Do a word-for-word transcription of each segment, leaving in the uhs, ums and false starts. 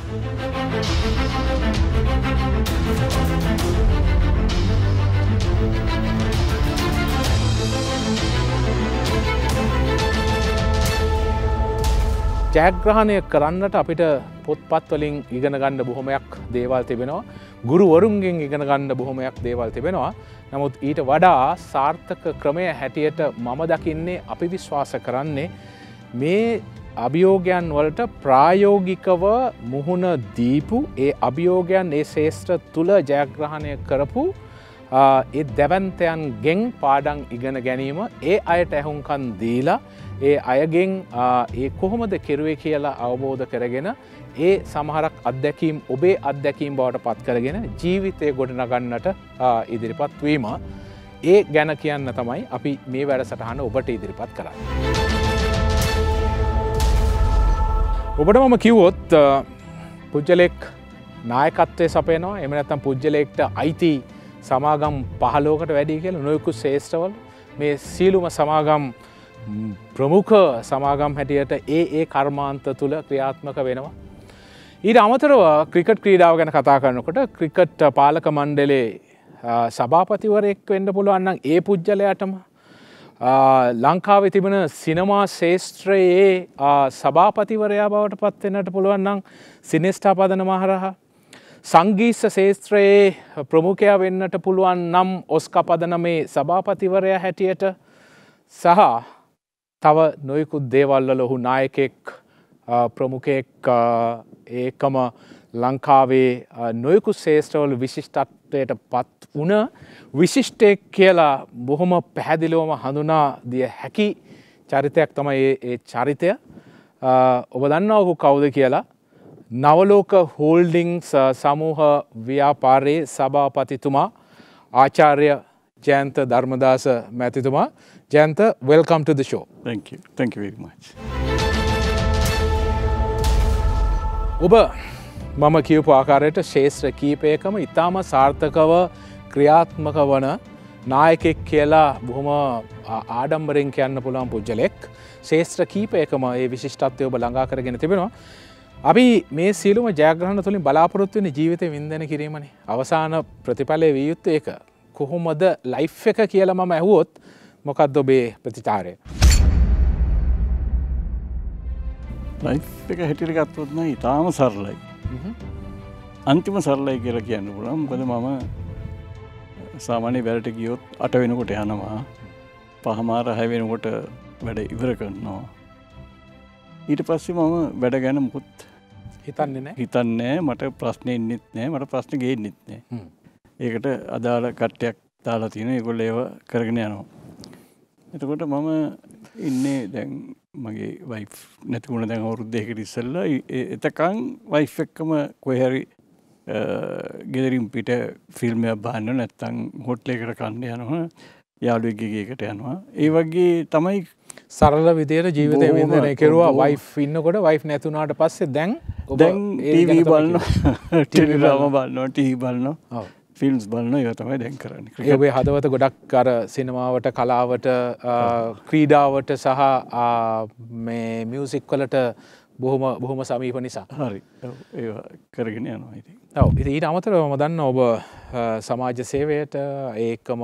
ජයග්‍රහණය කරන්නට අපිට පොත්පත් වලින් ඉගෙන ගන්න බොහොමයක් දේවල් තිබෙනවා. ගුරුවරුන්ගෙන් ඉගෙන ගන්න බොහොමයක් දේවල් තිබෙනවා. නමුත් ඊට වඩා සාර්ථක ක්‍රමය හැටියට මම දකින්නේ අපි විශ්වාස කරන්නේ මේ අභියෝගයන් වලට ප්‍රායෝගිකව මුහුණ දීපු ඒ අභියෝගයන් ඒ ශේෂ්ත්‍ර තුල ජයග්‍රහණය කරපු ඒ දැවැන්තයන්ගෙන් පාඩම් ඉගෙන ගැනීම ඒ අයට ඇහුම්කන් දීලා ඒ අයගෙන් ඒ කොහොමද කෙරුවේ කියලා අවබෝධ කරගෙන ඒ සමහරක් අත්දැකීම් ඔබේ අත්දැකීම් බවට පත් කරගෙන ජීවිතය ගොඩනගන්නට ඉදිරිපත් වීම ඒ ගැන කියන්න තමයි අපි මේ වැඩසටහන ඔබට ඉදිරිපත් කරන්නේ. ඔබට මම කිව්වොත් පුජ්‍යලෙක් නායකත්වයේ සපයනවා එහෙම නැත්නම් පුජ්‍යලෙක්ට අයිති සමාගම් පහළොවකට වැඩි කියලා නොයෙකුත් ශේෂ්ඨවල මේ සීලුම සමාගම් ප්‍රමුඛ සමාගම් හැටියට ඒ ඒ කර්මාන්ත තුල ක්‍රියාත්මක වෙනවා. ඊට අමතරව ක්‍රිකට් ක්‍රීඩාව ගැන කතා කරනකොට ක්‍රිකට් පාලක මණ්ඩලයේ සභාපතිවරයෙක් වෙන්න පුළුවන් නම් ඒ පුජ්‍යලයාටම ලංකාවේ තිබෙන සිනමා ශාස්ත්‍රයේ සභාපතිවරයා බවට පත් වෙන්නට පුළුවන් නම් සිනෙස්ටා පදන මහරහා සංගීත ශාස්ත්‍රයේ ප්‍රමුඛයා වෙන්නට පුළුවන් නම් ඔස්කා පදනමේ සභාපතිවරයා හැටියට සහ තව නොයෙකුත් දේවල් වල ඔහු නායකෙක් ප්‍රමුඛෙක් ඒකම ලංකාවේ නොයෙකුත් ශාස්ත්‍රවල විශිෂ්ටත්වයට පත් වුණ විශිෂ්ටයෙක් කියලා බොහොම පැහැදිලිවම හඳුනා දිය හැකි චරිතයක් තමයි ඒ චරිතය. ඔබ දන්නවා ඔහු කවුද කියලා? නවලෝක හෝල්ඩින්ග්ස් සමූහ ව්‍යාපාරයේ සභාපතිතුමා ආචාර්ය Jayantha Dharmadasa මැතිතුමා. Jayantha, welcome to the show. Thank you. Thank you very much. ඔබ මම කියපු ආකාරයට ශේෂ්ත්‍ර කීපයකම ඉතාම සාර්ථකව ක්‍රියාත්මක වන නායකෙක් කියලා බොහොම ආඩම්බරෙන් කියන්න පුළුවන් පුජ්‍යලෙක්. ශේෂ්ත්‍ර කීපයකම ඒ විශිෂ්ටත්වය ඔබ ළඟා කරගෙන තිබෙනවා. අපි මේ සියලුම ජයග්‍රහණ තුලින් බලාපොරොත්තු වෙන ජීවිතේ වින්දනය කිරීමනේ. අවසාන ප්‍රතිඵලය විය යුත්තේ ඒක. කොහොමද ලයිෆ් එක කියලා මම ඇහුවොත් මොකක්ද ඔබේ ප්‍රතිචාරය? ලයිෆ් එක හැටියට ගත්තොත් නම් ඉතාම සරලයි. අන්තිම සරලයි කියලා කියන්න පුළුවන්. මොකද මම සාමාන්‍ය වැඩට ගියොත් අට වෙනකොට යනවා. පහමාර හය වෙනකොට වැඩ ඉවර කරනවා. ඊට පස්සේ මම වැඩ ගැන මුකුත් හිතන්නේ නැහැ. හිතන්නේ නැහැ. මට ප්‍රශ්න එන්නෙත් නැහැ. මට ප්‍රශ්න ගේන්නෙත් නැහැ. ඒකට අදාළ කට්ටියක් දාලා තියෙනවා. ඒගොල්ලෝ ඒව කරගෙන යනවා. එතකොට මම ඉන්නේ දැන් මගේ වයිෆ් නැති වුණ දැන් අවුරුදු දෙකකට ඉස්සෙල්ලා එතකන් වයිෆ් එක්කම කොහේ හරි ගෙදරින් පිට ෆිල්ම් එකක් බලන්න නැත්නම් හොටල් එකකට කන්න යනවා. යාළුවෙක්ගේ ගෙයකට යනවා. ඒ වගේ තමයි සරල විදියට ජීවිතේ වින්දනය කෙරුවා. වයිෆ් ඉන්නකොට වයිෆ් නැති වුණාට පස්සේ දැන් ඔබ දැන් ටීවී බලනවා. ටීවී ඩ්‍රාමා බලනවා. ටීවී බලනවා. ඔව්. ෆිල්ම්ස් බලනවා. ඒක තමයි දැන් කරන්නේ. ඒ ඔබේ හදවත ගොඩක් අර සිනමාවට, කලාවට, ක්‍රීඩාවට සහ මේ මියුසික් වලට බොහොම බොහොම සමීප නිසා. හරි. ඔව්. ඒව කරගෙන යනවා ඉතින්. ඔව්. ඉතින් ඊට අමතරව මම දන්නවා ඔබ සමාජ සේවයට ඒකම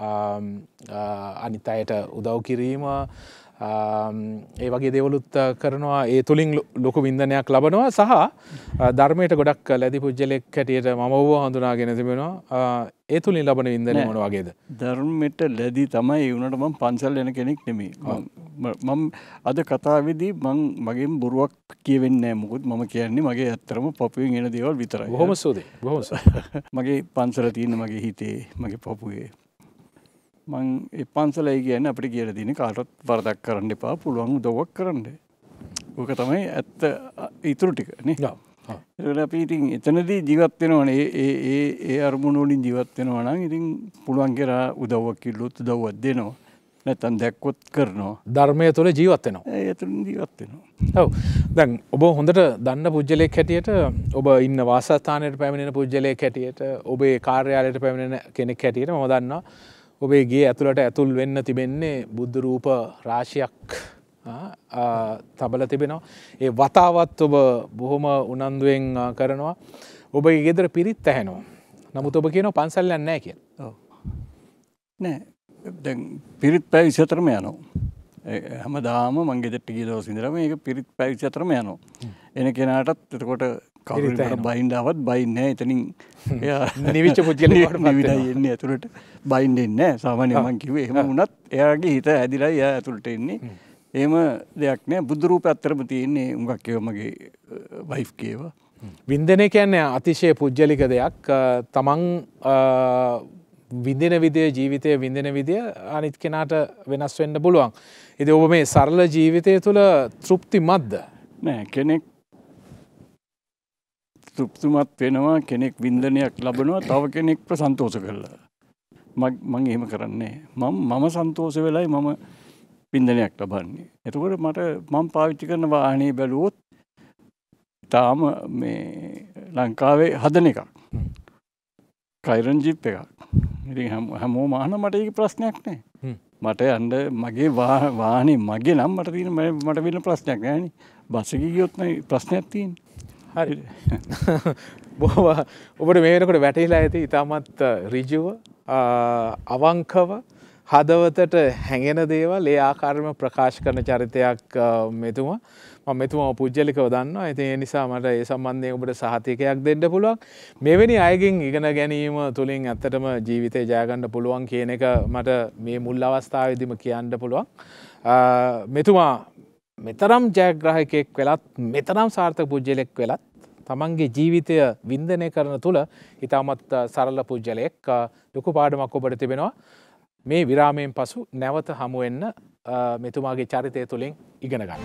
අනිත් අයට උදව් කිරීම ඒ වගේ දේවලුත් කරනවා. ඒ තුලින් ලොකු වින්දනයක් ලබනවා සහ ධර්මයට ගොඩක් ලැබි පුජ්‍යලෙක් හැටියට මම ඔබ හඳුනාගෙන තිබෙනවා. ඒ තුලින් ලබන වින්දනය මොන වගේද? ධර්මයට ලැබි තමයි ඒ වුණාට මම පන්සල් යන කෙනෙක් නෙමෙයි. මම අද කතාවේදී මම මගෙන් බොරුවක් කියවෙන්නේ නැහැ. මොකද මම කියන්නේ මගේ ඇත්තරම පපුවෙන් එන දේවල් විතරයි. බොහොම සෝදේ. බොහොම සෝදේ. මගේ පන්සල තියෙන මගේ හිතේ, මගේ පපුවේ. මං ඒ පන්සලයි කියන්නේ අපිට කියලා තියෙන කාටවත් වරදක් කරන්න එපා, පුළුවන් උදව්වක් කරන්න. ඕක තමයි ඇත්ත ඊටු ටික නේ. ඔව්. ඒකට අපි ඉතින් එතනදී ජීවත් වෙනවනේ. ඒ ඒ ඒ ඒ අරමුණු වලින් ජීවත් වෙනවා නම් ඉතින් පුළුවන් කියලා උදව්වක් කිව්ලොත් උදව්වක් දෙනවා. නැත්නම් දැක්කොත් කරනවා. ධර්මය තුළ ජීවත් වෙනවා. ඒ තුළ ජීවත් වෙනවා. ඔව්. දැන් ඔබ හොඳට දන්න පුජ්‍යලෙක් හැටියට ඔබ ඉන්න වාසස්ථානයට පැමිණෙන පුජ්‍යලෙක් හැටියට ඔබේ කාර්යාලයට පැමිණෙන කෙනෙක් හැටියට මම දන්නවා ඔබේ ගේ ඇතුළට ඇතුල් වෙන්න තිබෙන්නේ බුද්ධ රූප රාශියක් තබල තිබෙනවා. ඒ වතාවත් ඔබ බොහොම උනන්දුවෙන් කරනවා. ඔබගේ ගෙදර පිරිත් ඇහෙනවා. නමුත් ඔබ කියනවා පන්සල් යන්නේ නැහැ කියලා. ඔව්. නෑ. දැන් පිරිත් පැය විසිහතරම යනවා. හැමදාම මං ගෙදරට ගිය දවස් ඉඳලා මේක පිරිත් පැය විසිහතරම යනවා. එන කෙනාටත් එතකොට කවුරුත් බයින්ඩ ආවත් බයින්නේ නැහැ. එතනින් එයා නිවිච්ච පුද්ගලෙක් වඩ නිවිලා එන්නේ ඇතුළට බයින්නේ නැහැ. සාමාන්‍යයෙන් මං කිව්වේ එහෙම වුණත් එයාගේ හිත ඇදිලා එයා ඇතුළට එන්නේ. එහෙම දෙයක් නෑ. බුදු රූපය අත්‍තරම තියෙන්නේ උඟක් ඒවා මගේ වයිෆ් කේවා. වින්දනය කියන්නේ අතිශය පුද්ගලික දෙයක්. තමන් විඳින විදිය ජීවිතය විඳින විදිය අනිත් කෙනාට වෙනස් වෙන්න පුළුවන්. ඉතින් ඔබ මේ සරල ජීවිතය තුළ තෘප්තිමත්ද? නෑ කෙනෙක් තෘප්තිමත් වෙනවා කෙනෙක් වින්දනයක් ලබනවා තව කෙනෙක්ව සන්තෝෂ කරලා. මම එහෙම කරන්නේ මම මම සන්තෝෂ වෙලයි මම වින්දනයක් ලබන්නේ. එතකොට මට මම පාවිච්චි කරන වාහනේ බැලුවොත් තාම මේ ලංකාවේ හදන එකක්. කයිරන් ජීප් එකක්. ඉතින් හැමෝම අහන මට ඒක ප්‍රශ්නයක් නෑ. මට යන්න මගේ වාහනේ මගේ නම් මට තියෙන මට වෙන ප්‍රශ්නයක් නෑනේ. බස් එකේ ගියොත් නේ ප්‍රශ්නයක් තියෙන්නේ. හරි. ඔබට මේ වෙනකොට වැටහිලා ඇති ඉතාමත් ඍජුව අවංකව හදවතට හැඟෙන දේවල් ඒ ආකාරයෙන්ම ප්‍රකාශ කරන චරිතයක් මෙතුමා. මම මෙතුමා පුජ්‍යලිකව දන්නවා. ඉතින් ඒ නිසා මට ඒ සම්බන්ධයෙන් ඔබට සහතිකයක් දෙන්න පුළුවන්. මෙවැනි අයගෙන් ඉගෙන ගැනීම තුළින් ඇත්තටම ජීවිතේ ජය ගන්න පුළුවන් කියන එක මට මේ මුල් අවස්ථාවේදීම කියන්න පුළුවන්. මෙතුමා මෙතරම් ජයග්‍රාහකයෙක් වෙලත් මෙතරම් සාර්ථක පුජ්‍යලෙක් වෙලත් තමන්ගේ ජීවිතය වින්දනය කරන තුළ ඉතාමත් සරල පුජ්‍යලයක් ලොකු පාඩමක් ඔබට තිබෙනවා. මේ විරාමයෙන් පසු නැවත හමු වෙන්න මෙතුමාගේ චරිතය තුළින් ඉගෙන ගන්න.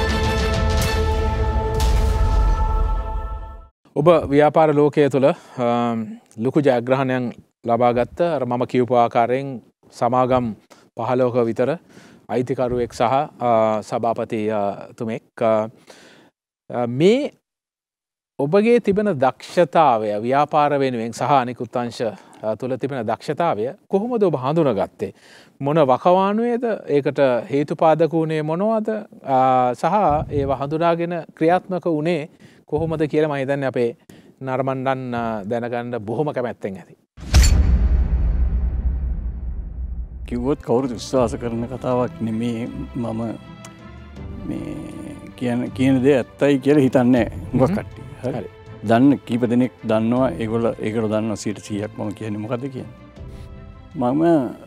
ඔබ ව්‍යාපාර ලෝකය තුළ ලොකු ජයග්‍රහණයක් ලබා ගත්ත අර මම කියපු ආකාරයෙන් සමාගම් පහළොවක විතර අයිතිකරුවෙක් සහ සභාපතිතුමෙක්. මේ ඔබගේ තිබෙන දක්ෂතාවය ව්‍යාපාර වෙනුවෙන් සහ අනිකුත් අංශ තුළ තිබෙන දක්ෂතාවය කොහොමද ඔබ හඳුනගත්තේ? මොන වකවානුවේද ඒකට හේතුපාදක වුණේ මොනවද? සහ ඒව හඳුනාගෙන ක්‍රියාත්මක වුණේ කොහොමද කියලා මම හිතන්නේ අපේ නරඹන්නන් දැනගන්න බොහොම කැමැත්තෙන් ඇති. කිව්වොත් කවුරුත් විශ්වාස කරන කතාවක් නෙමේ. මම මේ කියන කියන දේ ඇත්තයි කියලා හිතන්නේ නැහැ කට්ටිය. හරි. දන්න කීප දෙනෙක් දන්නවා ඒගොල්ල ඒකට දන්නවා සියයට සීයක් මම කියන්නේ මොකද්ද කියන්නේ. මම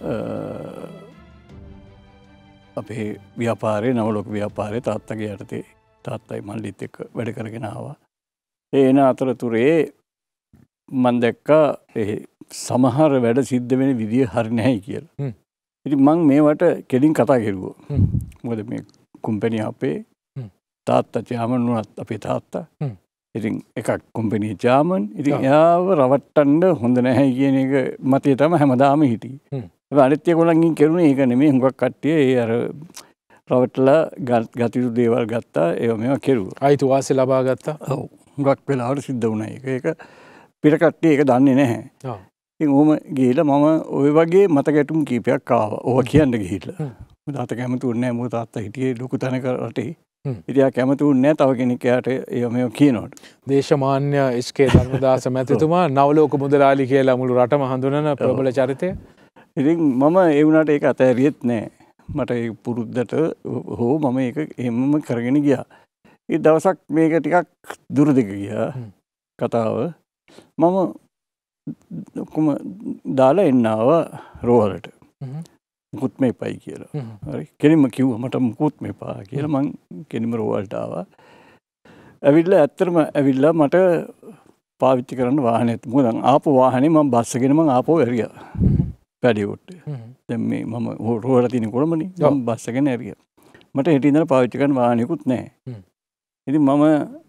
අපේ ව්‍යාපාරේ නවලෝක ව්‍යාපාරේ තාත්තගේ යටතේ තාත්තයි මල්ලිත් එක්ක වැඩ කරගෙන ආවා. ඒ එන අතරතුරේ මම දැක්කා ඒ සමහර වැඩ සිද්ධ වෙන විදිය හරි නැහැ කියලා. ඉතින් මම මේවට කෙලින් කතා කරුවා. මොකද මේ කම්පැනි අපේ තාත්තා චාමන් වුණත් අපේ තාත්තා. ඉතින් එකක් කම්පැනි චාමන්. ඉතින් එයාව රවට්ටන්න හොඳ නැහැ කියන එක මතය තමයි හැමදාම හිටියේ. ඒ අනිත් ඒගොල්ලන්ගෙන් කරුණේ ඒක නෙමෙයි. හුඟක් කට්ටිය ඒ අර රවට්ටලා ගතිතු දේවල් ගත්තා. ඒව මේවා කෙරුවා. අයිතිවාසිය ලබා ගත්තා. ඔව්. හුඟක් වෙලාවට සිද්ධ වුණා ඒක. ඒක පිට කට්ටිය ඒක දන්නේ නැහැ. ඔව්. ඉතින් ඔහම ගිහිල්ලා මම ওই වගේ මත ගැටුම් කීපයක් ආවා. ඕවා කියන්න ගිහිල්ලා. තාත්තා කැමති වුණේ නැහැ. මොකද තාත්තා හිටියේ ලොකු තැනක රටේ. ඉතින් එයා කැමති වුණේ නැහැ තව කෙනෙක් එයාට ඒව මේව කියනවට. දේශමාන්‍ය එස් කේ ධර්මදාස මැතිතුමා නවලෝක මුදලාලි කියලා මුළු රටම හඳුනන ප්‍රබල චරිතය. ඉතින් මම ඒ වුණාට ඒක අතහැරියෙත් නැහැ. මට ඒ පුරුද්දට හෝ මම ඒක එහෙමම කරගෙන ගියා. ඒ දවසක් මේක ටිකක් දුරදිග ගියා කතාව. මම ඔක්කොම දාලා එන්න ආවා රෝවලට. මුකුත් මේපයි කියලා. හරි. කෙලින්ම කිව්වා මට මුකුත් මේපා කියලා මං කෙලින්ම රෝවලට ආවා. ඇවිල්ලා ඇත්තටම ඇවිල්ලා මට පාවිච්චි කරන්න වාහනේ මොකද ආපු වාහනේ මම බස් එකගෙන මං ආපහු ඇරියා. පැඩියොට්ට. දැන් මේ මම රෝවල තියෙන කොළඹනේ. මම බස් එකගෙන ඇරියා. මට හිටින් ඉඳලා පාවිච්චි කරන්න වාහනයකුත් නැහැ. ඉතින් මම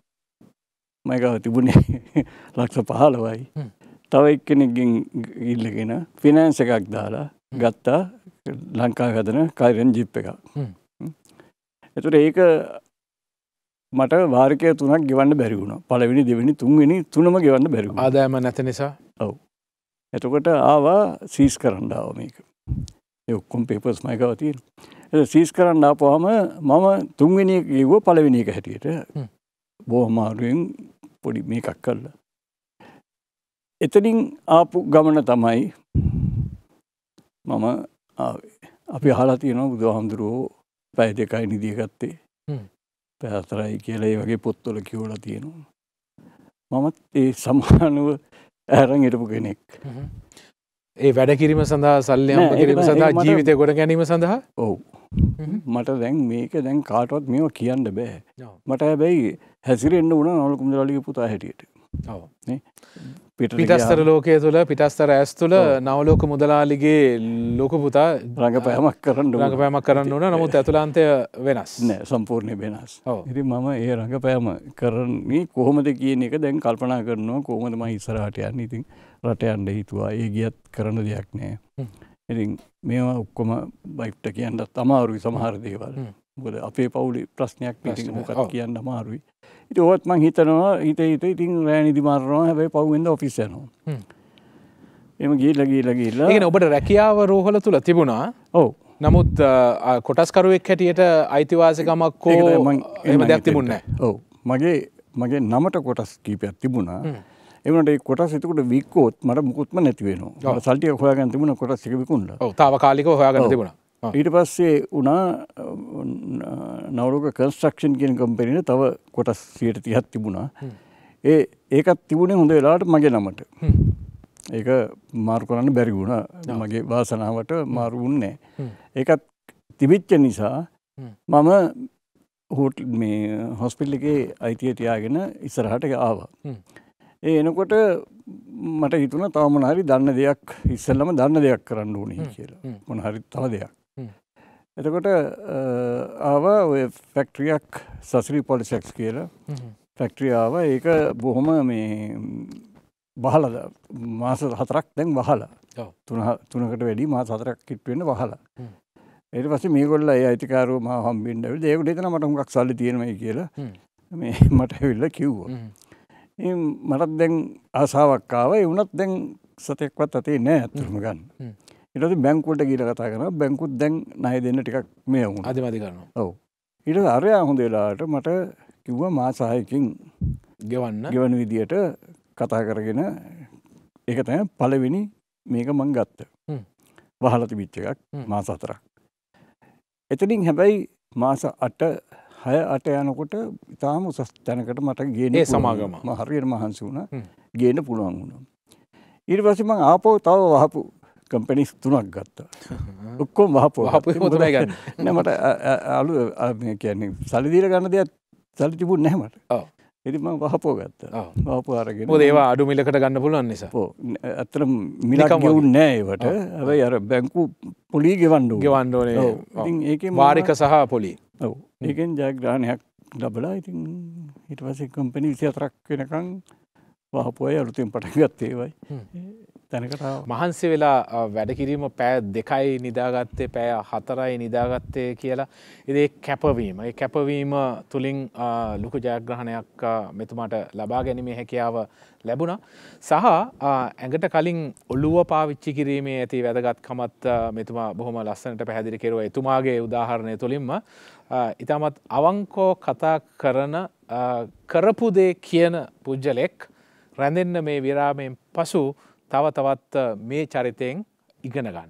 මම ගාව තිබුණේ ලක්ෂ පහළොවයි. තව එක්කෙනෙක්ගෙන් ඉල්ලගෙන ෆිනෑන්ස් එකක් දාලා ගත්තා ලංකාවේ හදන කයිරන් ජීප් එකක්. ඒතර ඒක මට වාරිකය තුනක් ගෙවන්න බැරි වුණා. පළවෙනි දෙවෙනි තුන්වෙනි තුනම ගෙවන්න බැරි වුණා. ආදායම නැති නිසා. ඔව්. එතකොට ආවා සීස් කරන්න ආවා මේක. ඒ ඔක්කොම පේපර්ස් මම ගාව තියෙනවා. ඒක සීස් කරන්න ආපුවාම මම තුන්වෙනි එක කිව්ව පළවෙනි එක හැටියට. බොහොම අමාරුවෙන් පොඩි මේකක් කළා. එතනින් ආපු ගමන තමයි මම ආවේ. අපි අහලා තියෙනවා බුදුහාමුදුරුවෝ පැය දෙකයි නිදිය ගත්තේ. පැය හතරයි කියලා ඒ වගේ පොත්වල කියවලා තියෙනවා. මමත් ඒ සමානව අරන් හිටපු කෙනෙක්. ඒ වැඩ කිරීම සඳහා සල්ලි හම්බ කිරීම සඳහා ජීවිතය ගොඩ ගැනීම සඳහා? ඔව්. මට දැන් මේක දැන් කාටවත් මේව කියන්න බෑ. මට හැබැයි හැසිරෙන්න උනා නවල කුමුදලාලිගේ පුතා හැටියට. ඔව්. නේ පිටස්තර ලෝකයේ තුල පිටස්තර ඇස් තුල නවලෝක මුදලාලිගේ ලොකු පුතා රංගපෑමක් කරන්න රංගපෑමක් කරන්න ඕන. නමුත් ඇතුළාන්තය වෙනස්. නෑ සම්පූර්ණයෙන් වෙනස්. ඉතින් මම ඒ රංගපෑම කරන්නේ කොහොමද කියන එක දැන් කල්පනා කරනවා. කොහොමද මම ඉස්සරහට යන්නේ. ඉතින් රට යන්න හිතුවා. ඒ ගියත් කරන්න දෙයක් නෑ. ඉතින් මේවා ඔක්කොම බයිට් කියන්නත් අමාරුයි සමහර දේවල්. මොකද අපේ පවුලේ ප්‍රශ්නයක් ඉතින් මොකක්ද කියන්න අමාරුයි. ඉතින් ඔවත් මං හිතනවා හිතේ හිතේ ඉතින් රෑ නිදි මාරනවා. හැබැයි පහුවෙන්ද ඔෆිස් යනවා. එහෙම ගිහිල්ලා ගිහිල්ලා ගිහිල්ලා. ඒ කියන්නේ ඔබට රැකියාව රෝහල තුල තිබුණා. ඔව්. නමුත් කොටස්කරුවෙක් හැටියට අයිතිවාසිකමක් හෝ එහෙම දෙයක් තිබුණේ නැහැ. ඔව්. මගේ මගේ නමට කොටස් කීපයක් තිබුණා. ඒ වුණාට ඒ කොටස් එතකොට වික්කොත් මට මුකුත්ම නැති වෙනවා. මට සල්ටි එක හොයාගන්න තිබුණා කොටස් එක විකුණලා. ඔව්. తాවකාලිකව හොයාගන්න තිබුණා. ඊට පස්සේ වුණා නවලෝක කන්ස්ට්‍රක්ෂන් කියන කම්පැනිනේ තව කොටස් සියයට තිහක් තිබුණා. ඒ ඒකත් තිබුණේ හොඳ වෙලාවට මගේ නමට. ඒක මාරු කරන්න බැරි වුණා. මගේ වාසනාවට මාරු වුණේ නැහැ. ඒකත් තිබිච්ච නිසා මම හෝටල් මේ හොස්පිටල් එකේ අයිතිය තියාගෙන ඉස්සරහට ආවා. ඒ එනකොට මට හිතුණා තව මොන හරි දන්න දෙයක් ඉස්සෙල්ලම දන්න දෙයක් කරන්න ඕනේ කියලා. මොන හරි තව දෙයක්. එතකොට ආවා ඔය ෆැක්ටරියක් සස්රි පොලිසෙක්ස් කියලා ෆැක්ටරිය ආවා. ඒක බොහොම මේ බහලා මාස හතරක් දැන් වහලා. තුන තුනකට වැඩි මාස හතරක් කිට් වෙන්න වහලා. ඊට පස්සේ මේගොල්ලෝ ඒ අයිතිකාරව මාව හම්බෙන්න ඇවිල්ලා ඒගොල්ලෝ හිතනවා මට හුඟක් සල්ලි තියෙනවයි කියලා. මේ මට ඇවිල්ලා කිව්වා. ඉතින් මටත් දැන් ආසාවක් ආවා. ඒ වුණත් දැන් සතෙක්වත් අතේ නෑ අතුරුම ගන්න. ඊට පස්සේ බැංකුවට ගිහලා කතා කරනවා. බැංකුත් දැන් ණය දෙන්න ටිකක් මේ වුණා. අදිමදි කරනවා. ඔව්. ඊට පස්සේ අරයා හොඳ වෙලාවට මට කිව්වා මාස හයකින් ගෙවන්න. ගෙවන විදියට කතා කරගෙන ඒක තමයි පළවෙනි මේක මං ගත්ත. වහලා තිබිච්ච එකක් මාස හතරක්. එතනින් හැබැයි මාස අට හය අට යනකොට ඉතාලම උසස් තැනකට මට ගේන්න ඒ සමාගම මම හරියට මහන්සි වුණා. ගේන්න පුළුවන් වුණා. ඊට පස්සේ මං ආපහු තව වහපු කම්පැනිස් තුනක් ගත්තා. ඔක්කොම වහපු වහපු මොකටද ගන්න? නෑ මට අලු මේ කියන්නේ සල්ලි දීලා ගන්න දෙයක් සල්ලි තිබුණේ නැහැ මට. ඔව්. ඉතින් මම වහපුව ගත්තා. වහපුව අරගෙන. මොකද ඒවා අඩු මිලකට ගන්න පුළුවන් නිසා. ඔව්. ඇත්තටම මිලක් ගෙවුන්නේ නැහැ ඒවට. හැබැයි අර බැංකු පොලි ගෙවන්න ඕනේ. ගෙවන්න ඕනේ. ඔව්. ඉතින් ඒකෙන් වාරික සහ පොලි. ඔව්. ඒකෙන් ජයග්‍රහණයක් ලැබලා ඉතින් ඊට පස්සේ කම්පැනි විසි හතරක් වෙනකන් වහපුවයි අලුතෙන් පටන් ගත්තේ ඒවයි. තැනකට මහන්සි වෙලා වැඩ කිරීම පැය දෙකයි නිදාගත්තේ පැය හතරයි නිදාගත්තේ කියලා. ඉතින් ඒ කැපවීම ඒ කැපවීම තුලින් ලොකු ජයග්‍රහණයක් මෙතුමාට ලබා ගැනීමේ හැකියාව ලැබුණා. සහ ඇඟට කලින් ඔළුව පාවිච්චි කිරීමේ ඇති වැදගත්කමත් මෙතුමා බොහොම ලස්සනට පැහැදිලි කෙරුවා. එතුමාගේ උදාහරණය තුලින්ම ඊටමත් අවංකව කතා කරන කරපු දේ කියන පුජ්‍යලෙක් රැඳෙන්න මේ විරාමයෙන් පසු තව තවත් මේ චරිතයෙන් ඉගෙන ගන්න.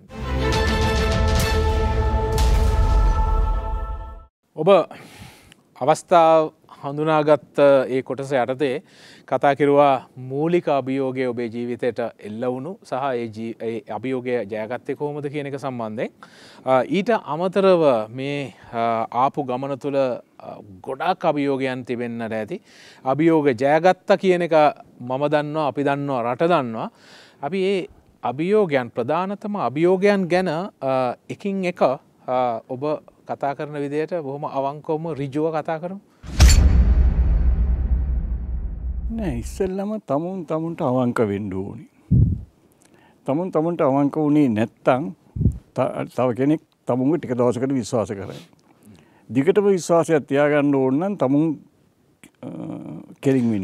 ඔබ අවස්ථාව හඳුනාගත් ඒ කොටස යටතේ කතා කෙරුවා මූලික අභියෝගය ඔබේ ජීවිතයට එල්ල වුණු සහ ඒ අභියෝගය ජයගත්තේ කොහොමද කියන එක සම්බන්ධයෙන්. ඊට අමතරව මේ ආපු ගමන තුළ ගොඩාක් අභියෝගයන් තිබෙන්නට ඇති. අභියෝග ජයගත්තා කියන එක මම දන්නවා, අපි දන්නවා, රට දන්නවා. අපි ඒ අභියෝගයන් ප්‍රධානතම අභියෝගයන් ගැන එකින් එක ඔබ කතා කරන විදිහට බොහොම අවංකවම ඍජුව කතා කරමු. නෑ ඉස්සෙල්ලම තමුන් තමුන්ට අවංක වෙන්න ඕනි. තමුන් තමුන්ට අවංක වුණේ නැත්තම් තව කෙනෙක් තමුන්ව ටික දවසකට විශ්වාස කරයි. දිගටම විශ්වාසයක් තියාගන්න ඕන නම් තමුන් කෙලින් වෙන්න ඕනි.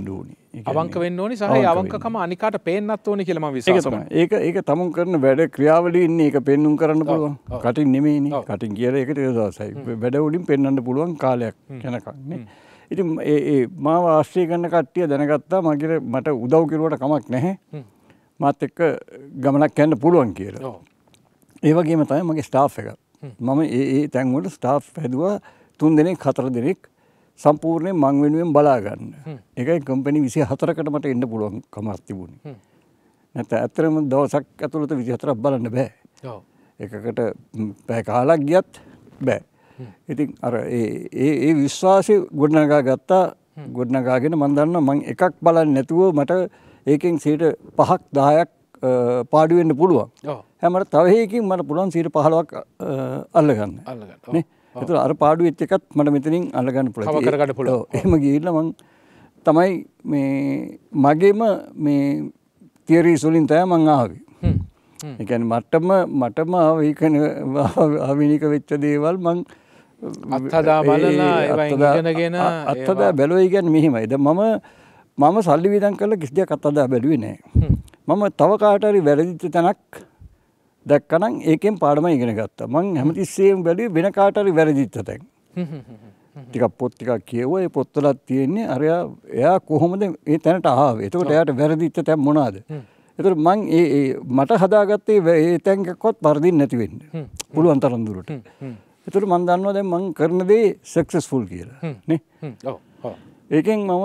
අවංක වෙන්න ඕනි සහ ඒ අවංකකම අනිකාට පේන්නත් ඕනි කියලා මම විශ්වාස කරනවා. ඒක ඒක තමුන් කරන වැඩ ක්‍රියාවලිය ඉන්නේ ඒක පෙන්눔 කරන්න පුළුවන්. කටින් නෙමෙයිනේ. කටින් කියලා ඒකට දවසයි. වැඩ වලින් පෙන්වන්න පුළුවන් කාලයක් යනකම් නේ. ඉතින් ඒ ඒ මාව ආශ්‍රය කරන කට්ටිය දැනගත්තා මගේ මට උදව් කෙරුවට කමක් නැහැ. මාත් එක්ක ගමනක් යන්න පුළුවන් කියලා. ඒ වගේම තමයි මගේ ස්ටාෆ් එක. මම ඒ ඒ තැන් වල ස්ටාෆ් හැදුවා තුන් දෙනෙක් හතර දෙනෙක් සම්පූර්ණයෙන් මං වෙනුවෙන් බලා ගන්න. ඒකයි කම්පැනි විසි හතරකට මට එන්න පුළුවන් කමක් තිබුණේ. නැත්නම් ඇත්තටම දවසක් ඇතුළත විසි හතරක් බලන්න බෑ. ඔව්. එකකට පැය කාලක් ගියත් බෑ. ඉතින් අර ඒ ඒ ඒ විශ්වාසය ගොඩනගා ගත්තා. ගොඩනගාගෙන මම දන්නවා මං එකක් බලන්නේ නැතුව මට ඒකෙන් සියයට පහක් දහයක් පාඩු වෙන්න පුළුවන්. ඔව්. හැමදාම තව එකකින් මට පුළුවන් සියයට පහළොවක් අල්ලගන්න. අල්ලගන්න. නේ? ඒතර අර පාඩු වෙච්ච එකත් මට මෙතනින් අල්ලගන්න පුළුවන්. කව කරගන්න පුළුවන්. එහෙම ගිහිල්ලා මං තමයි මේ මගේම මේ තියරිස් වලින් තමයි මං ආවේ. හ්ම්. ඒ කියන්නේ මටම මටම ආවිකන ආවිනික වෙච්ච දේවල් මං අත්හදා බලලා ඒවා ඉගෙනගෙන අත්හදා බැලුවයි කියන්නේ මෙහිමයි. දැන් මම මම සල්ලි වියදම් කරලා කිසි දෙයක් අත්හදා බැලුවේ නැහැ. මම තව කාට හරි වැරදිච්ච තැනක් දැක්කනම් ඒකෙන් පාඩම ඉගෙන ගත්තා. මං හැමතිස්සෙම බැලුවේ වෙන කාට හරි වැරදිච්ච තැන්. ටිකක් පොත් ටිකක් කියවුවා. ඒ පොත්වල තියෙන්නේ අරයා එයා කොහොමද මේ තැනට ආවේ. එතකොට එයාට වැරදිච්ච තැන් මොනවාද? එතකොට මං ඒ ඒ මට හදාගත්තේ ඒ තැන් එකක්වත් වර්ධින් නැති වෙන්න. පුළුවන් තරම් දුරට. එතකොට මම දන්නවා දැන් මං කරන දේ සක්සස්ෆුල් කියලා. නේ? ඔව්. ඔව්. ඒකෙන් මම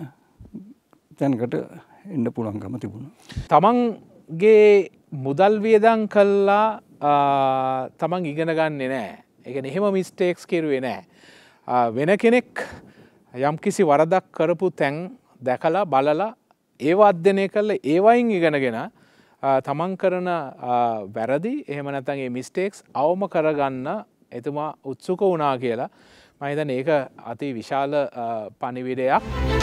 තැනකට එන්න පුළුවන්කම තිබුණා. තමන්ගේ මුදල් වියදම් කළා තමන් ඉගෙන ගන්නේ නැහැ. ඒ කියන්නේ එහෙම මිස්ටේක්ස් කෙරුවේ නැහැ. වෙන කෙනෙක් යම්කිසි වරදක් කරපු තැන් දැකලා බලලා ඒව අධ්‍යයනය කරලා ඒවයින් ඉගෙනගෙන තමන් කරන වැරදි එහෙම නැත්නම් ඒ මිස්ටේක්ස් අවම කරගන්න එතුමා උත්සුක වුණා කියලා මම හිතන්නේ ඒක අති විශාල පණිවිඩයක්.